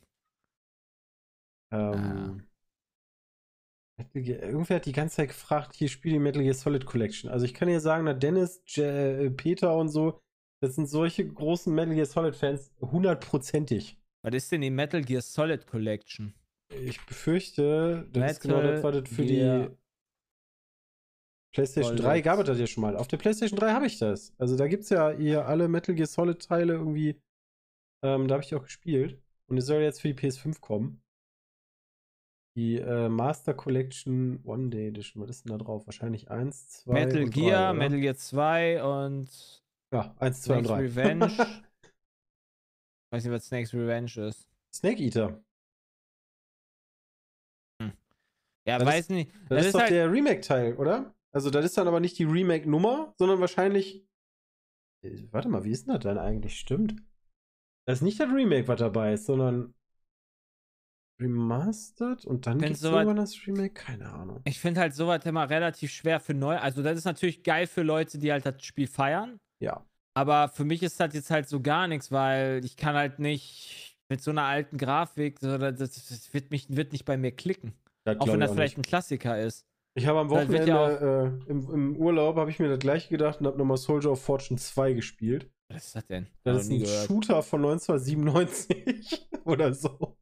Ähm, Metal Gear- Irgendwer hat die ganze Zeit gefragt, hier spiele die Metal Gear Solid Collection. Also ich kann dir sagen, na Dennis, J Peter und so, das sind solche großen Metal Gear Solid Fans, hundertprozentig. Was ist denn die Metal Gear Solid Collection? Ich befürchte, das ist genau Metal das, was das für Gear die PlayStation Solid. drei gab es das ja schon mal. Auf der PlayStation drei habe ich das. Also da gibt es ja hier alle Metal Gear Solid Teile irgendwie. Ähm, da habe ich auch gespielt. Und es soll jetzt für die P S fünf kommen. Die äh, Master Collection One Day Edition. Was ist denn da drauf? Wahrscheinlich eins, zwei Metal und Gear, drei, Metal Gear zwei und Ja, eins, zwei und Snake's drei. Revenge. Ich weiß nicht, was Snake's Revenge ist. Snake Eater. Ja, Das weiß nicht. Das, Das ist doch halt, der Remake-Teil, oder? Also das ist dann aber nicht die Remake-Nummer, sondern wahrscheinlich. Äh, Warte mal, wie ist denn das dann eigentlich? Stimmt. Das ist nicht das Remake, was dabei ist, sondern Remastered und dann Wenn gibt es soweit- irgendwann das Remake? Keine Ahnung. ich finde halt sowas immer relativ schwer für neu. Also, das ist natürlich geil für Leute, die halt das Spiel feiern. Ja. Aber für mich ist das jetzt halt so gar nichts, weil ich kann halt nicht mit so einer alten Grafik, so, das, das wird, mich, wird nicht bei mir klicken. Das Auch glaub wenn ich das auch vielleicht nicht. ein Klassiker ist. Ich habe am das wird Wochenende ja äh, im, im Urlaub habe ich mir das gleiche gedacht und habe nochmal Soldier of Fortune zwei gespielt. Was ist das denn? Das Hab ist noch nie ein gehört. Shooter von neunzehnhundertsiebenundneunzig oder so.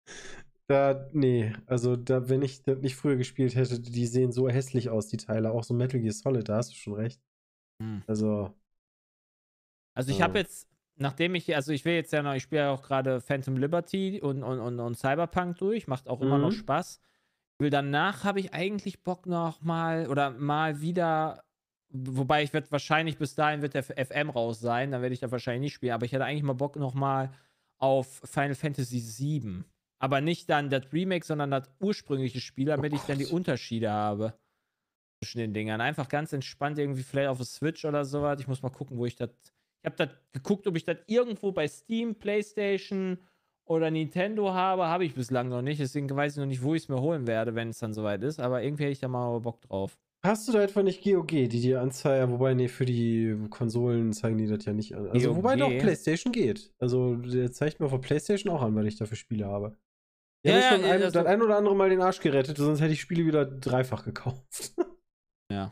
Da, nee, also da, wenn ich das nicht früher gespielt hätte, die sehen so hässlich aus, die Teile. Auch so Metal Gear Solid, da hast du schon recht. Hm. Also, Also ich Ja. habe jetzt, nachdem ich, also ich will jetzt ja noch, ich spiele ja auch gerade Phantom Liberty und, und, und, und Cyberpunk durch, macht auch immer Mhm. noch Spaß. Ich will danach habe ich eigentlich Bock noch mal oder mal wieder, wobei ich werde wahrscheinlich bis dahin wird der F M raus sein, dann werde ich da wahrscheinlich nicht spielen, aber ich hätte eigentlich mal Bock noch mal auf Final Fantasy sieben. Aber nicht dann das Remake, sondern das ursprüngliche Spiel, damit Oh ich dann die Gott. Unterschiede habe zwischen den Dingern. Einfach ganz entspannt irgendwie vielleicht auf der Switch oder sowas. Ich muss mal gucken, wo ich das. Ich habe das geguckt, ob ich das irgendwo bei Steam, PlayStation oder Nintendo habe. Habe ich bislang noch nicht. Deswegen weiß ich noch nicht, wo ich es mir holen werde, wenn es dann soweit ist. Aber irgendwie hätte ich da mal Bock drauf. hast du da etwa nicht G O G, die dir anzeigen? Wobei, nee, für die Konsolen zeigen die das ja nicht an. Also, G O G? wobei doch PlayStation geht. Also, der zeigt mir auf der PlayStation auch an, weil ich dafür Spiele habe. Ich Ja, habe schon ja, ein, also- das ein oder andere Mal den Arsch gerettet, sonst hätte ich Spiele wieder dreifach gekauft. Ja.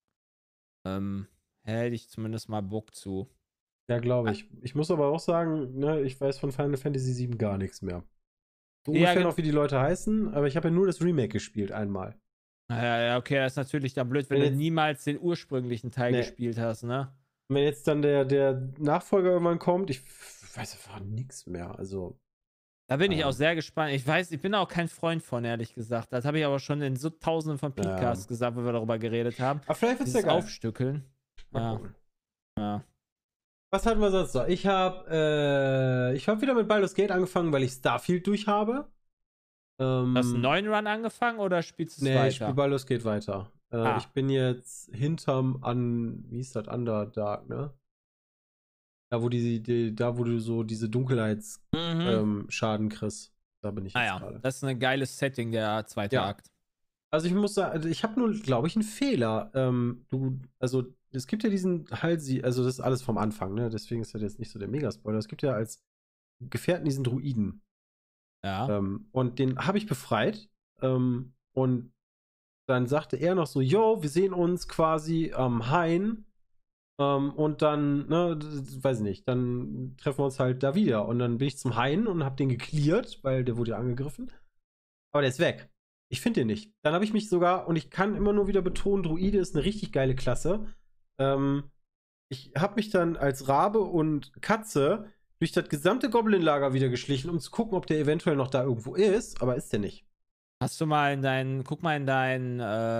Ähm, hätte ich zumindest mal Bock zu. Ja, glaube ich. Ich muss aber auch sagen, ne, ich weiß von Final Fantasy sieben gar nichts mehr. So Ja, ungefähr gen- noch, wie die Leute heißen, aber ich habe ja nur das Remake gespielt einmal. Ja, ja, okay, das ist natürlich dann blöd, wenn Wenn du jetzt- niemals den ursprünglichen Teil Nee. gespielt hast, ne? Und wenn jetzt dann der, der Nachfolger irgendwann kommt, ich f- weiß einfach nichts mehr. Also, Da bin ich Ja. auch sehr gespannt. Ich weiß, ich bin auch kein Freund von, ehrlich gesagt. Das habe ich aber schon in so tausenden von Ja. Podcasts gesagt, wo wir darüber geredet haben. aber vielleicht wird's ja Dieses geil. Aufstückeln. Mal Ja. gucken. Ja. Was hatten wir sonst noch? Ich habe äh, ich habe wieder mit Baldur's Gate angefangen, weil ich Starfield durch habe. Ähm, Hast du einen neuen Run angefangen oder spielst du es Nee, ich spiele weiter? Baldur's Gate weiter. Äh, Ah. Ich bin jetzt hinterm an, wie ist das, Underdark, ne? Da, wo die, die da, wo du so diese Dunkelheitsschaden Mhm. ähm, Schaden kriegst. Da bin ich ah jetzt ja, gerade. das ist ein geiles Setting, der zweite Ja. Akt. Also ich muss sagen, ich habe nur, glaube ich, einen Fehler. Ähm, du, also es gibt ja diesen Halsi, also das ist alles vom Anfang, ne? Deswegen ist das jetzt nicht so der Megaspoiler. Es gibt ja als Gefährten diesen Druiden. Ja. Ähm, und den habe ich befreit. Ähm, und dann sagte er noch so, yo, wir sehen uns quasi am Hain. Ähm, und dann, ne, d- weiß ich nicht, dann treffen wir uns halt da wieder. Und dann bin ich zum Hain und habe den gecleart, weil der wurde ja angegriffen. Aber der ist weg. Ich finde den nicht. Dann habe ich mich sogar, und ich kann immer nur wieder betonen, Druide ist eine richtig geile Klasse. Ähm, ich habe mich dann als Rabe und Katze durch das gesamte Goblin-Lager wieder geschlichen, um zu gucken, ob der eventuell noch da irgendwo ist, aber ist der nicht. Hast du mal in dein, guck mal in dein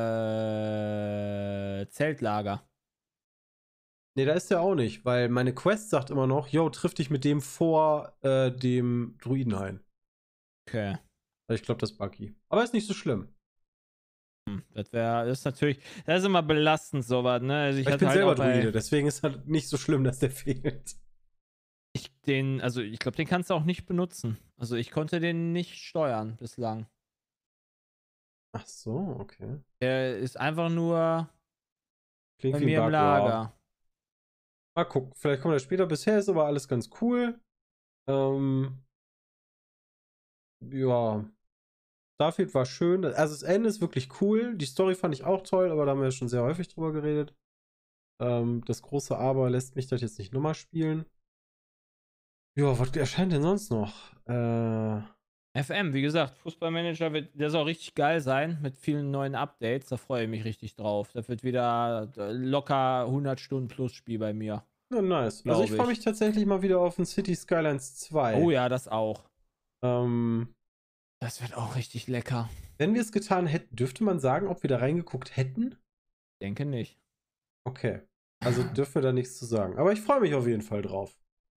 äh, Zeltlager. Nee, da ist der auch nicht, weil meine Quest sagt immer noch, yo, triff dich mit dem vor äh, dem Druidenhain. Okay. Also ich glaube, das ist Bucky. Aber ist nicht so schlimm. Hm, das wäre, das ist natürlich, das ist immer belastend, sowas, ne? Also ich, ich hatte bin halt selber auch bei, Druide, deswegen ist halt nicht so schlimm, dass der fehlt. ich den, also ich glaube, den kannst du auch nicht benutzen. Also ich konnte den nicht steuern bislang. Ach so, okay. Der ist einfach nur Klingt bei wie mir ein im Bug, ja. Lager. Mal gucken, vielleicht kommt er später. Bisher ist aber alles ganz cool. Ähm, ja. Starfield war schön. Also das Ende ist wirklich cool. Die Story fand ich auch toll, aber da haben wir ja schon sehr häufig drüber geredet. Ähm, das große Aber lässt mich das jetzt nicht nochmal spielen. Ja, was erscheint denn sonst noch? Äh, F M, wie gesagt, Fußballmanager wird, der soll richtig geil sein mit vielen neuen Updates. Da freue ich mich richtig drauf. Das wird wieder locker hundert Stunden plus Spiel bei mir. ja, nice. Also ich freue mich tatsächlich mal wieder auf ein City Skylines zwei. Oh ja, das auch. Ähm, das wird auch richtig lecker. Wenn wir es getan hätten, dürfte man sagen, ob wir da reingeguckt hätten? Ich denke nicht. Okay. Also dürfen wir da nichts zu sagen. Aber ich freue mich auf jeden Fall drauf.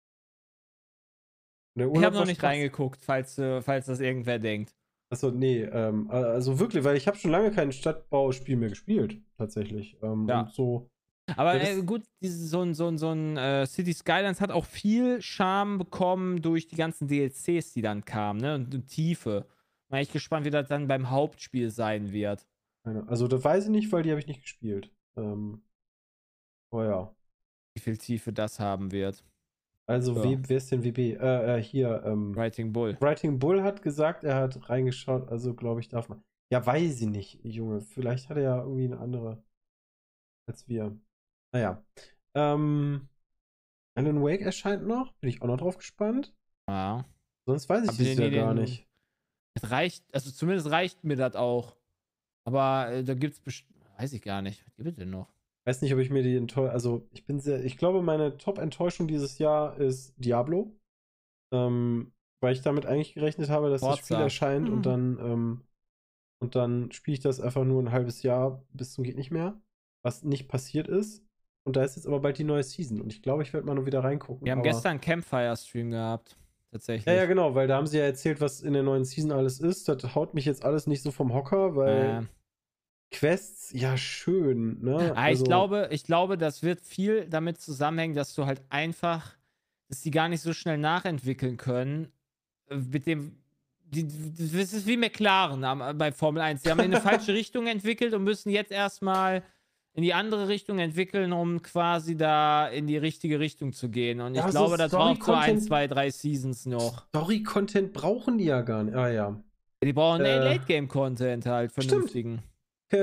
Ich habe noch nicht reingeguckt, falls, äh, falls das irgendwer denkt. Achso, nee, ähm, also wirklich, weil ich habe schon lange kein Stadtbauspiel mehr gespielt, tatsächlich. Ähm, ja. Und so. Aber äh, gut, diese, so ein, so ein, so ein äh, City Skylines hat auch viel Charme bekommen durch die ganzen D L Cs, die dann kamen, ne? Und, und Tiefe. Bin ich gespannt, wie das dann beim Hauptspiel sein wird. Also, das weiß ich nicht, weil die habe ich nicht gespielt. Ähm, oh ja. Wie viel Tiefe das haben wird. Also, ja. Wer ist denn W B? Äh, äh, hier, ähm. Writing Bull. Writing Bull hat gesagt, er hat reingeschaut, also glaube ich, darf man. Ja, weiß ich nicht, Junge. Vielleicht hat er ja irgendwie eine andere als wir. Naja. Ähm. Alan Wake erscheint noch. Bin ich auch noch drauf gespannt. Ja. Sonst weiß ich es ja gar nicht. Es reicht, also zumindest reicht mir das auch. Aber äh, da gibt's bestimmt. Weiß ich gar nicht. Was gibt es denn noch? Weiß nicht, ob ich mir die enttäuscht. Also, ich bin sehr. Ich glaube, meine Top-Enttäuschung dieses Jahr ist Diablo. Ähm, weil ich damit eigentlich gerechnet habe, dass Forza. Das Spiel erscheint mhm. und dann. Ähm, und dann spiele ich das einfach nur ein halbes Jahr bis zum geht nicht mehr. Was nicht passiert ist. Und da ist jetzt aber bald die neue Season. Und ich glaube, ich werde mal nur wieder reingucken. Wir haben gestern einen Campfire-Stream gehabt. Tatsächlich. Ja, ja, genau, weil da haben sie ja erzählt, was in der neuen Season alles ist. Das haut mich jetzt alles nicht so vom Hocker, weil. Äh. Quests, ja, schön, ne? Ah, also, ich glaube, ich glaube, das wird viel damit zusammenhängen, dass du halt einfach, dass die gar nicht so schnell nachentwickeln können. Mit dem, die, das ist wie McLaren bei Formel eins. Die haben in eine falsche Richtung entwickelt und müssen jetzt erstmal in die andere Richtung entwickeln, um quasi da in die richtige Richtung zu gehen. Und ich ja, glaube, das braucht so ein, zwei, drei Seasons noch. Story-Content brauchen die ja gar nicht. Ah ja. Die brauchen äh, Late-Game-Content halt, vernünftigen. Stimmt.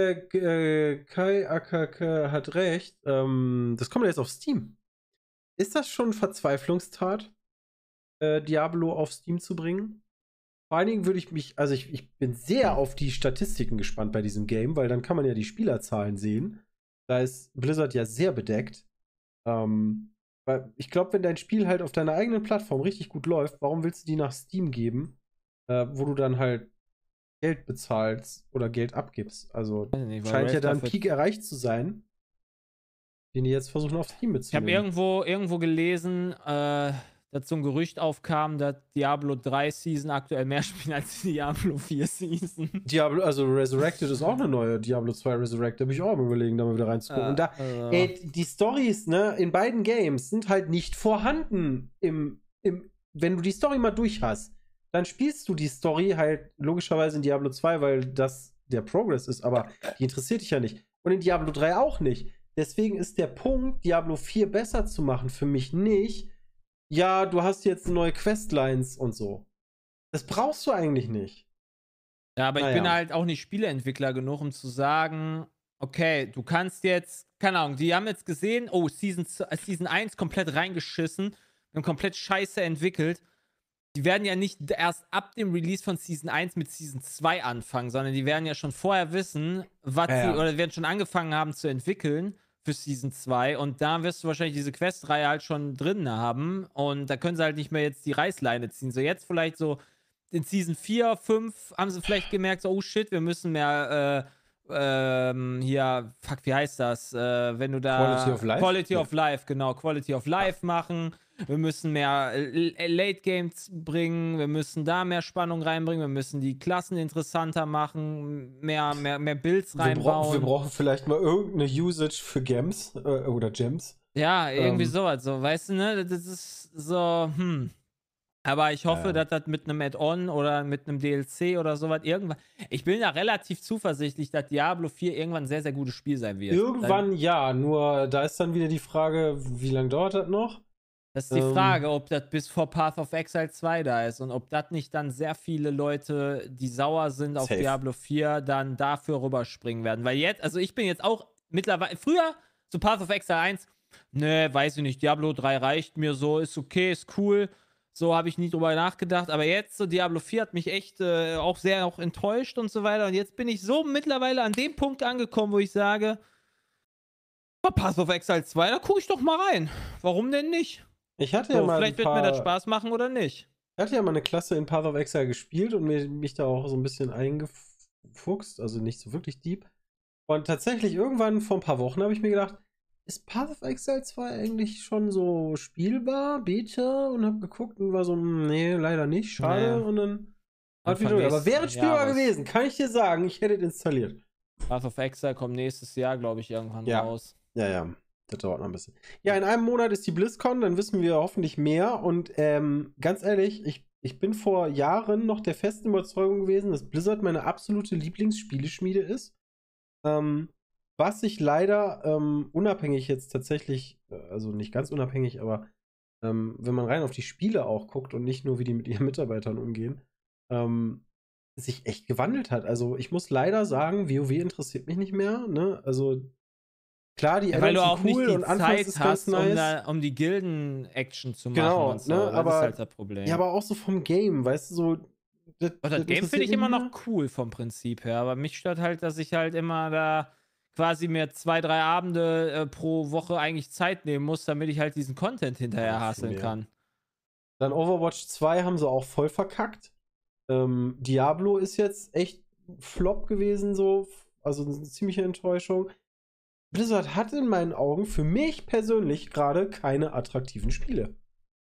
Kai A K K hat recht. Ähm, das kommt jetzt auf Steam. Ist das schon Verzweiflungstat, äh, Diablo auf Steam zu bringen? Vor allen Dingen würde ich mich, also ich, ich bin sehr auf die Statistiken gespannt bei diesem Game, weil dann kann man ja die Spielerzahlen sehen. Da ist Blizzard ja sehr bedeckt. Ähm, weil ich glaube, wenn dein Spiel halt auf deiner eigenen Plattform richtig gut läuft, warum willst du die nach Steam geben, äh, wo du dann halt Geld bezahlst oder Geld abgibst. Also nicht, scheint ja da ein Peak erreicht zu sein, den die jetzt versuchen auf Steam mitzunehmen. Ich habe irgendwo, irgendwo gelesen, äh, dass so ein Gerücht aufkam, dass Diablo drei Season aktuell mehr spielen als Diablo vier Season. Diablo, also Resurrected ist auch eine neue Diablo zwei Resurrected. Da bin ich auch mal überlegen, da mal wieder reinzugucken. Äh, Und da, äh. ey, die Storys, ne, in beiden Games sind halt nicht vorhanden im, im, wenn du die Story mal durch hast. Dann spielst du die Story halt logischerweise in Diablo zwei, weil das der Progress ist, aber die interessiert dich ja nicht. Und in Diablo drei auch nicht. Deswegen ist der Punkt, Diablo vier besser zu machen, für mich nicht, ja, du hast jetzt neue Questlines und so. Das brauchst du eigentlich nicht. Ja, aber naja. Ich bin halt auch nicht Spieleentwickler genug, um zu sagen, okay, du kannst jetzt, keine Ahnung, die haben jetzt gesehen, oh, Season, Season eins komplett reingeschissen und komplett scheiße entwickelt. Die werden ja nicht erst ab dem Release von Season eins mit Season zwei anfangen, sondern die werden ja schon vorher wissen, was ja, sie, ja. oder werden schon angefangen haben zu entwickeln für Season zwei und da wirst du wahrscheinlich diese Questreihe halt schon drin haben und da können sie halt nicht mehr jetzt die Reißleine ziehen. So jetzt vielleicht so in Season vier, fünf haben sie vielleicht gemerkt, so, oh shit, wir müssen mehr, äh, ähm, hier, fuck, wie heißt das? Äh, wenn du da. Quality of Life? Quality Ja. of Life, genau. Quality of Life machen. Wir müssen mehr äh, Late Games bringen. Wir müssen da mehr Spannung reinbringen. Wir müssen die Klassen interessanter machen. Mehr, mehr, mehr Builds Wir, reinbauen. brauchen, wir brauchen vielleicht mal irgendeine Usage für Gems äh, oder Gems. Ja, irgendwie Ähm. sowas. So, weißt du, ne? Das ist so, hm. Aber ich hoffe, Ja. dass das mit einem Add-on oder mit einem D L C oder sowas irgendwann. Ich bin da relativ zuversichtlich, dass Diablo vier irgendwann ein sehr, sehr gutes Spiel sein wird. Irgendwann Dann, ja, nur da ist dann wieder die Frage, wie lange dauert das noch? das ist die ähm, Frage, ob das bis vor Path of Exile zwei da ist und ob das nicht dann sehr viele Leute, die sauer sind auf Safe. Diablo vier, dann dafür rüberspringen werden. Weil jetzt, also ich bin jetzt auch mittlerweile, früher zu Path of Exile eins, ne, weiß ich nicht, Diablo drei reicht mir so, ist okay, ist cool. So habe ich nie drüber nachgedacht. Aber jetzt, so Diablo vier hat mich echt äh, auch sehr auch enttäuscht und so weiter. Und jetzt bin ich so mittlerweile an dem Punkt angekommen, wo ich sage, oh, Path of Exile zwei, da gucke ich doch mal rein. Warum denn nicht? Ich hatte So, ja mal vielleicht ein wird mir das paar, Spaß machen oder nicht. ich hatte ja mal eine Klasse in Path of Exile gespielt und mir, mich da auch so ein bisschen eingefuchst, also nicht so wirklich deep. Und tatsächlich irgendwann vor ein paar Wochen habe ich mir gedacht, ist Path of Exile zwei eigentlich schon so spielbar, Beta? Und habe geguckt und war so, hm, nee, leider nicht, schade. Nee. Und dann Dann hat wieder, aber vergisst- wäre es spielbar ja, was- gewesen, kann ich dir sagen, ich hätte es installiert. Path of Exile kommt nächstes Jahr, glaube ich, irgendwann Ja. raus. Ja, ja, das dauert noch ein bisschen. Ja, in einem Monat ist die BlizzCon, dann wissen wir hoffentlich mehr. Und ähm, ganz ehrlich, ich, ich bin vor Jahren noch der festen Überzeugung gewesen, dass Blizzard meine absolute Lieblingsspieleschmiede ist. Ähm, was sich leider ähm, unabhängig jetzt tatsächlich, äh, also nicht ganz unabhängig, aber ähm, wenn man rein auf die Spiele auch guckt und nicht nur, wie die mit ihren Mitarbeitern umgehen, ähm, sich echt gewandelt hat. Also ich muss leider sagen, WoW interessiert mich nicht mehr. Ne? Also klar, die Ja, weil Add-ons du auch sind cool nicht die und anfangs Zeit ist hast, ganz nice. um, da, um die Gilden-Action zu machen Genau, und so. ne, Das aber- ist halt das Problem. Ja, aber auch so vom Game, weißt du, so. Das, Und das Game finde ich immer noch cool vom Prinzip her, aber mich stört halt, dass ich halt immer da quasi mir zwei, drei Abende äh, pro Woche eigentlich Zeit nehmen muss, damit ich halt diesen Content hinterher Ja, hasseln viel mehr. kann. Dann Overwatch zwei haben sie auch voll verkackt. Ähm, Diablo ist jetzt echt Flop gewesen, so. Also eine ziemliche Enttäuschung. Blizzard hat in meinen Augen für mich persönlich gerade keine attraktiven Spiele.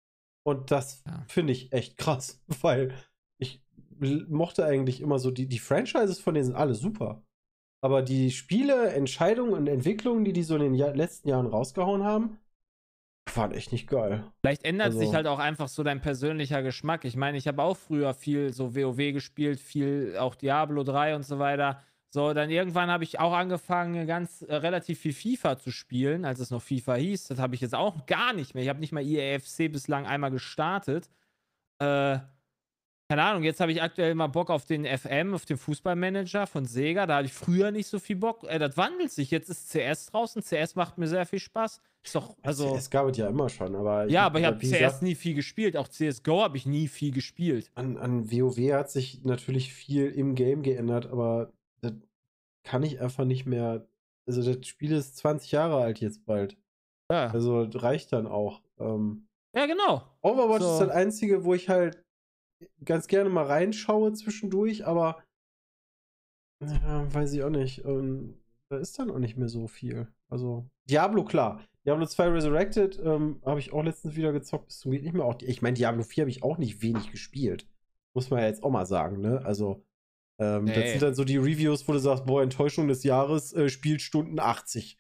Und das Ja. finde ich echt krass, weil ich l- mochte eigentlich immer so, die, die Franchises von denen sind alle super. Aber die Spiele, Entscheidungen und Entwicklungen, die die so in den Jahr letzten Jahren rausgehauen haben, waren echt nicht geil. Vielleicht ändert Also- sich halt auch einfach so dein persönlicher Geschmack. Ich meine, ich habe auch früher viel so WoW gespielt, viel auch Diablo drei und so weiter. So, dann irgendwann habe ich auch angefangen, ganz äh, relativ viel FIFA zu spielen, als es noch FIFA hieß. Das habe ich jetzt auch gar nicht mehr. Ich habe nicht mal I A F C bislang einmal gestartet. Äh, keine Ahnung, jetzt habe ich aktuell mal Bock auf den F M, auf den Fußballmanager von Sega. Da hatte ich früher nicht so viel Bock. Äh, das wandelt sich. Jetzt ist C S draußen. C S macht mir sehr viel Spaß. Ist doch, also. Es gab es ja immer schon, aber Ja, aber ich habe wie C S gesagt, nie viel gespielt. Auch C S G O habe ich nie viel gespielt. An, an WoW hat sich natürlich viel im Game geändert, aber das kann ich einfach nicht mehr. Also, das Spiel ist zwanzig Jahre alt jetzt bald. Ja, Also, das reicht dann auch. Ähm, ja genau. Overwatch So. ist das einzige, wo ich halt ganz gerne mal reinschaue zwischendurch, aber ja, weiß ich auch nicht. Ähm, da ist dann auch nicht mehr so viel. Also, Diablo, klar. Diablo zwei Resurrected ähm, habe ich auch letztens wieder gezockt, bis zum geht nicht mehr. Auch, die- ich meine, Diablo vier habe ich auch nicht wenig gespielt. Muss man ja jetzt auch mal sagen, ne? Also, ähm, das Nee. sind dann so die Reviews, wo du sagst, boah, Enttäuschung des Jahres, äh, Spielstunden achtzig.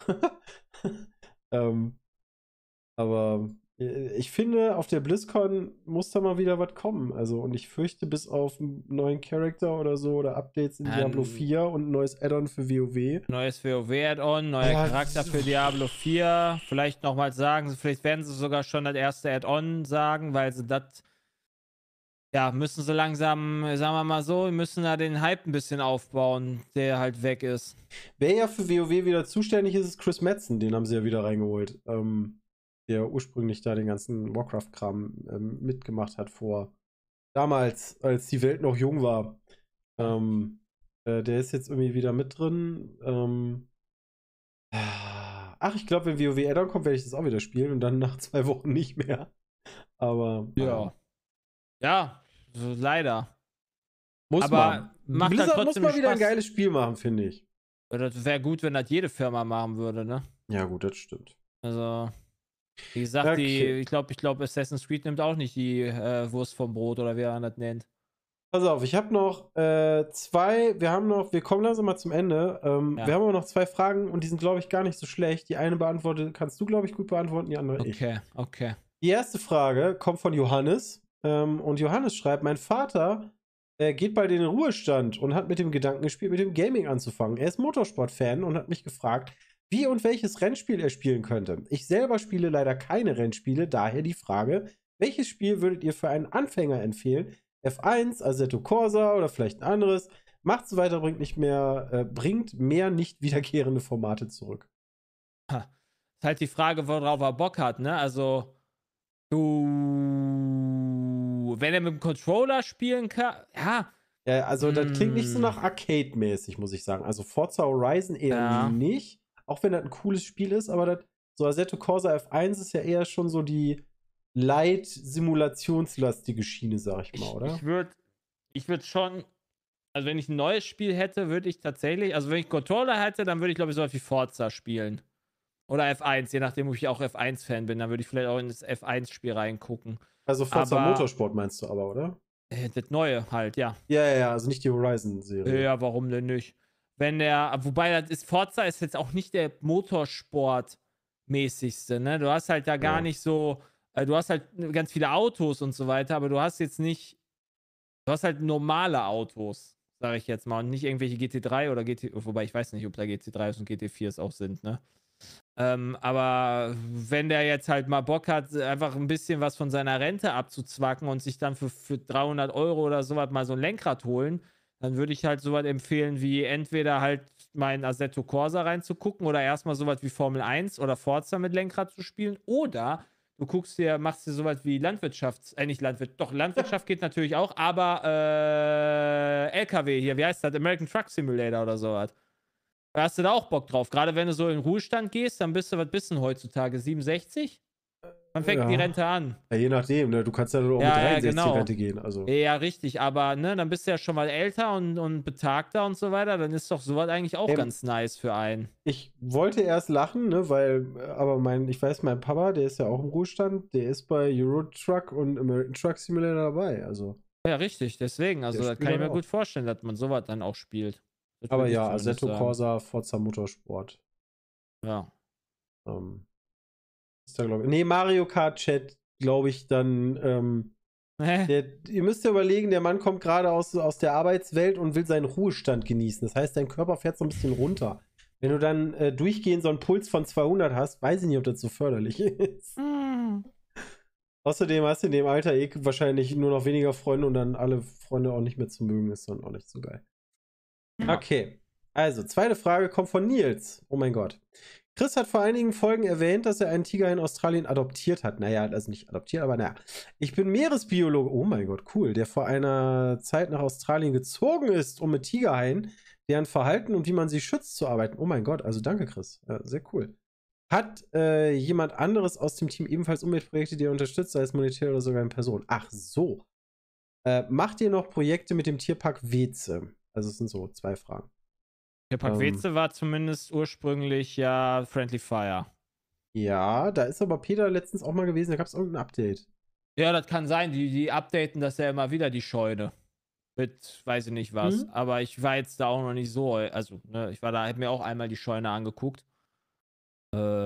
ähm, aber äh, ich finde, auf der BlizzCon muss da mal wieder was kommen. Also, und ich fürchte, bis auf einen neuen Charakter oder so oder Updates in Ähm. Diablo vier und ein neues Add-on für WoW. Neues WoW-Add-on, neuer Ja, Charakter für Diablo vier. Vielleicht nochmal sagen, sie- vielleicht werden sie sogar schon das erste Add-on sagen, weil sie das. Ja, müssen sie langsam, sagen wir mal so, müssen da den Hype ein bisschen aufbauen, der halt weg ist. Wer ja für WoW wieder zuständig ist, ist Chris Metzen. Den haben sie ja wieder reingeholt. Ähm, der ursprünglich da den ganzen Warcraft-Kram ähm, mitgemacht hat vor damals, als die Welt noch jung war. Ähm, äh, der ist jetzt irgendwie wieder mit drin. Ähm, ach, ich glaube, wenn WoW Add-on kommt, werde ich das auch wieder spielen und dann nach zwei Wochen nicht mehr. Aber Ja. Ja, So, leider. Muss Aber man. macht Blizzard dann muss trotzdem mal wieder ein Spaß. geiles Spiel machen, finde ich. Das wäre gut, wenn das jede Firma machen würde, ne? Ja, gut, das stimmt. Also, wie gesagt, Okay. die, ich glaube, ich glaube, Assassin's Creed nimmt auch nicht die äh, Wurst vom Brot oder wie man das nennt. Pass auf, ich habe noch äh, zwei, wir haben noch, wir kommen langsam mal zum Ende. Ähm, Ja. Wir haben aber noch zwei Fragen und die sind, glaube ich, gar nicht so schlecht. Die eine beantwortet, kannst du, glaube ich, gut beantworten, die andere ich. Okay, okay. Die erste Frage kommt von Johannes. Ähm, und Johannes schreibt, mein Vater äh, geht bald in den Ruhestand und hat mit dem Gedanken gespielt, mit dem Gaming anzufangen. Er ist Motorsport-Fan und hat mich gefragt, wie und welches Rennspiel er spielen könnte. Ich selber spiele leider keine Rennspiele, daher die Frage, welches Spiel würdet ihr für einen Anfänger empfehlen? F eins, Assetto Corsa oder vielleicht ein anderes. Macht so weiter, bringt nicht mehr, äh, bringt mehr nicht wiederkehrende Formate zurück. Ha. Ist halt die Frage, worauf er Bock hat, ne? Also, du. Wenn er mit dem Controller spielen kann, ja. Ja, also das klingt nicht so Mm. nach Arcade-mäßig, muss ich sagen. Also Forza Horizon eher Ja. nicht, auch wenn das ein cooles Spiel ist, aber das, so Assetto Corsa F eins ist ja eher schon so die light-simulationslastige Schiene, sag ich mal, Ich, oder? ich würde ich würd schon, also wenn ich ein neues Spiel hätte, würde ich tatsächlich, also wenn ich einen Controller hätte, dann würde ich glaube ich so was wie Forza spielen. Oder F eins, je nachdem, ob ich auch F eins-Fan bin, dann würde ich vielleicht auch in das F eins-Spiel reingucken. Also Forza aber- Motorsport meinst du aber, oder? Äh, das Neue halt, ja. Ja, ja, ja, also nicht die Horizon-Serie. Ja, warum denn nicht? Wenn der, wobei das ist, Forza ist jetzt auch nicht der Motorsport-mäßigste, ne? Du hast halt da gar Ja. nicht so, äh, du hast halt ganz viele Autos und so weiter, aber du hast jetzt nicht, du hast halt normale Autos, sage ich jetzt mal, und nicht irgendwelche G T drei oder G T, wobei ich weiß nicht, ob da G T drei und G T vier auch sind, ne? Ähm, aber wenn der jetzt halt mal Bock hat, einfach ein bisschen was von seiner Rente abzuzwacken und sich dann für, für dreihundert Euro oder sowas mal so ein Lenkrad holen, dann würde ich halt sowas empfehlen, wie entweder halt mein Assetto Corsa reinzugucken oder erstmal sowas wie Formel eins oder Forza mit Lenkrad zu spielen. Oder du guckst dir, machst dir sowas wie Landwirtschaft, äh, nicht Landwirt, doch, Landwirtschaft geht natürlich auch, aber äh, L K W hier, wie heißt das? American Truck Simulator oder sowas. Da hast du da auch Bock drauf. Gerade wenn du so in den Ruhestand gehst, dann bist du, was bist du denn heutzutage? siebenundsechzig? Wann fängt Ja. die Rente an? Ja, je nachdem, ne? Du kannst ja nur auch Ja, mit ja, dreiundsechzig genau. Rente gehen. Also. Ja, richtig, aber ne, dann bist du ja schon mal älter und, und betagter und so weiter, dann ist doch sowas eigentlich auch Ähm, ganz nice für einen. Ich wollte erst lachen, ne, weil, aber mein, ich weiß, mein Papa, der ist ja auch im Ruhestand, der ist bei Euro Truck und American Truck Simulator dabei, also. Ja, richtig, deswegen, also Der das spielt kann ich mir auch. gut vorstellen, dass man sowas dann auch spielt. Das Aber würde ich ja, zumindest Assetto sagen. Corsa, Forza Motorsport. Ja. Ähm, ist da, glaube ich. Nee, Mario Kart Chat, glaube ich, dann, ähm, der, ihr müsst ja überlegen, der Mann kommt gerade aus, aus der Arbeitswelt und will seinen Ruhestand genießen. Das heißt, dein Körper fährt so ein bisschen runter. Wenn du dann äh, durchgehend so einen Puls von zweihundert hast, weiß ich nicht, ob das so förderlich ist. Mm. Außerdem hast du in dem Alter eh wahrscheinlich nur noch weniger Freunde und dann alle Freunde auch nicht mehr zu mögen, ist dann auch nicht so geil. Ja. Okay, also zweite Frage kommt von Nils. Oh mein Gott. Chris hat vor einigen Folgen erwähnt, dass er einen Tiger in Australien adoptiert hat. Naja, also nicht adoptiert, aber naja. Ich bin Meeresbiologe. Oh mein Gott, cool. Der vor einer Zeit nach Australien gezogen ist, um mit Tigerhaien, deren Verhalten und wie man sie schützt, zu arbeiten. Oh mein Gott, also danke, Chris. Ja, sehr cool. Hat äh, jemand anderes aus dem Team ebenfalls Umweltprojekte, die er unterstützt, sei es monetär oder sogar in Person? Ach so. Äh, macht ihr noch Projekte mit dem Tierpark Weze? Also es sind so zwei Fragen. Der Park Ähm. Weze war zumindest ursprünglich ja Friendly Fire. Ja, da ist aber Peter letztens auch mal gewesen, da gab es irgendein Update. Ja, das kann sein. Die, die updaten das ja immer wieder, die Scheune. Mit, weiß ich nicht was. Mhm. Aber ich war jetzt da auch noch nicht so. Also, ne, ich war da, hab mir auch einmal die Scheune angeguckt. Äh,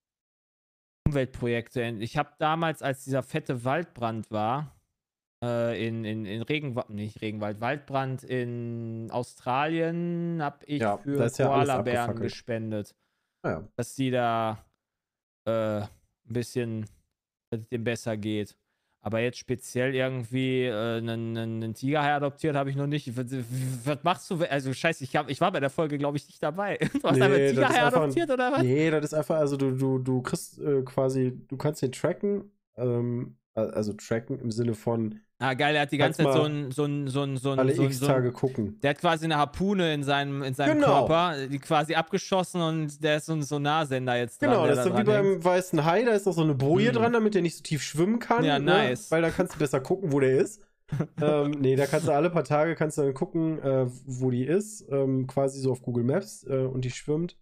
Umweltprojekte. Ich habe damals, als dieser fette Waldbrand war, äh, in, in, in Regenwald, nicht Regenwald, Waldbrand in Australien, habe ich Ja, da für ist ja alles Koalabären abgefackelt. gespendet. Ah ja. Dass die da äh, ein bisschen, dass es dem besser geht. Aber jetzt speziell irgendwie äh, einen, einen Tigerhai adoptiert habe ich noch nicht. Was, was machst du? Also scheiße, ich, hab, ich war bei der Folge, glaube ich, nicht dabei. Du hast Nee, einfach einen das ist Tigerhai einfach ein- adoptiert oder was? Nee, das ist einfach, also du, du, du kriegst äh, quasi, du kannst den tracken, ähm, also tracken im Sinne von Ah, geil, er hat die ganze Kannst Zeit so mal ein, so ein, so ein, so ein, alle so ein, x so ein Tage gucken. der hat quasi eine Harpune in seinem, in seinem Genau. Körper, die quasi abgeschossen und der ist so ein Sonarsender jetzt dran. Genau, der das ist da so wie dran hängt. beim weißen Hai, da ist auch so eine Boje Mhm. dran, damit der nicht so tief schwimmen kann. Ja, ne? nice. Weil dann kannst du besser gucken, wo der ist. ähm, nee, da kannst du alle paar Tage kannst du dann gucken, äh, wo die ist. Ähm, quasi so auf Google Maps äh, und die schwimmt.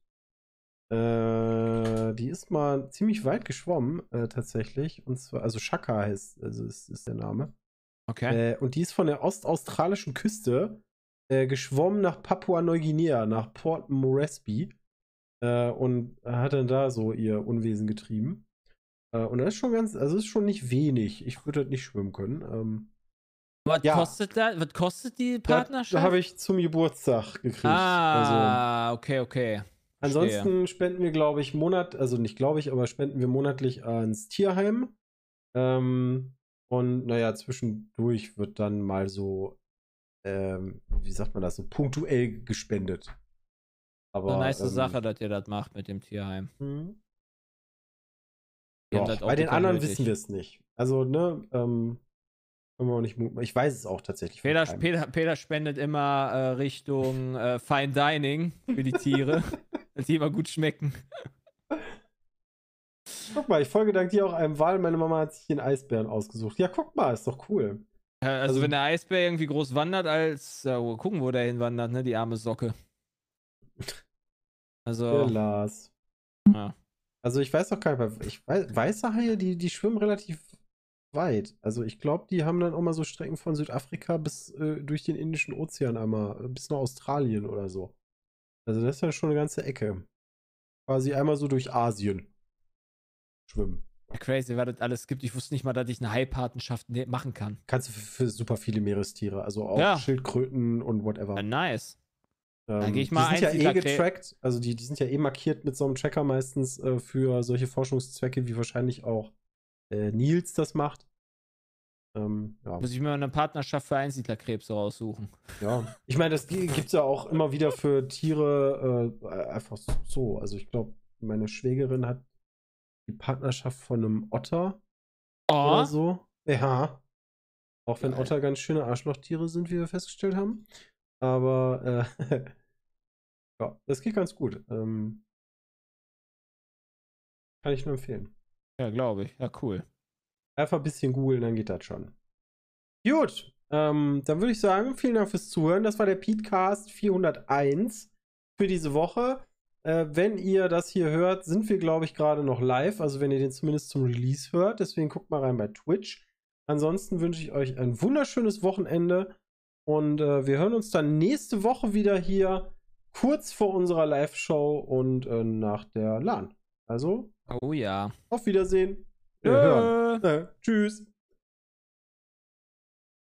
Äh, die ist mal ziemlich weit geschwommen, äh, tatsächlich. Und zwar, also Shaka heißt, also ist, ist der Name. Okay. Äh, und die ist von der ostaustralischen Küste äh, geschwommen nach Papua-Neuguinea, nach Port Moresby. Äh, und hat dann da so ihr Unwesen getrieben. Äh, und das ist schon ganz, also ist schon nicht wenig. Ich würde halt nicht schwimmen können. Ähm, Was ja. kostet da? Was kostet die Partnerschaft? Da habe ich zum Geburtstag gekriegt. Ah, also, okay, okay. Ansonsten Verstehe. spenden wir, glaube ich, Monat, also nicht glaube ich, aber spenden wir monatlich ans Tierheim. Ähm, und naja, zwischendurch wird dann mal so, ähm, wie sagt man das, so punktuell gespendet. Aber, Eine nice ähm, Sache, dass ihr das macht mit dem Tierheim. Hm. Die haben Doch, das auch bei den total anderen nötig. wissen wir es nicht. Also, ne, ähm, können wir auch nicht mutmaßen. Ich weiß es auch tatsächlich. von Peter, keinem. Peter, Peter spendet immer äh, Richtung äh, Fine Dining für die Tiere, dass die immer gut schmecken. Guck mal, ich folge dank dir auch einem Wal. Meine Mama hat sich einen Eisbären ausgesucht. Ja, guck mal, ist doch cool. Äh, also, Also- wenn der Eisbär irgendwie groß wandert, als äh, gucken, wo der hinwandert, ne, die arme Socke. Also, Der Lars. ja. Also ich weiß doch gar nicht, ich weiß, weiße Haie, die, die schwimmen relativ weit. Also ich glaube, die haben dann auch mal so Strecken von Südafrika bis äh, durch den Indischen Ozean einmal, äh, bis nach Australien oder so. Also das ist ja schon eine ganze Ecke. Quasi einmal so durch Asien schwimmen. Ja, crazy, was das alles gibt. Ich wusste nicht mal, dass ich eine Haipatenschaft ne machen kann. Kannst du für, für super viele Meerestiere, also auch Ja. Schildkröten und whatever. Ja, nice. Ähm, dann geh ich mal die sind ja eh Einsiedlerkrä- getrackt, also die, die sind ja eh markiert mit so einem Tracker meistens äh, für solche Forschungszwecke, wie wahrscheinlich auch äh, Nils das macht. Ähm, ja. Muss ich mir mal eine Partnerschaft für Einsiedlerkrebse raussuchen. Ja, ich meine, das gibt es ja auch immer wieder für Tiere äh, einfach so. Also ich glaube, meine Schwägerin hat die Partnerschaft von einem Otter Oh, oder so. Ja. Auch wenn Geil. Otter ganz schöne Arschlochtiere sind, wie wir festgestellt haben. Aber äh, ja, das geht ganz gut. Ähm, kann ich nur empfehlen. ja, glaube ich. Ja, cool. Einfach ein bisschen googeln, dann geht das schon. Gut, ähm, dann würde ich sagen, vielen Dank fürs Zuhören. Das war der Petecast vierhunderteins für diese Woche. Äh, wenn ihr das hier hört, sind wir, glaube ich, gerade noch live. Also wenn ihr den zumindest zum Release hört. Deswegen guckt mal rein bei Twitch. Ansonsten wünsche ich euch ein wunderschönes Wochenende. Und äh, wir hören uns dann nächste Woche wieder hier, kurz vor unserer Live-Show und äh, nach der LAN. Also, Oh ja. auf Wiedersehen. Wir hören. Tschö. Äh, tschüss.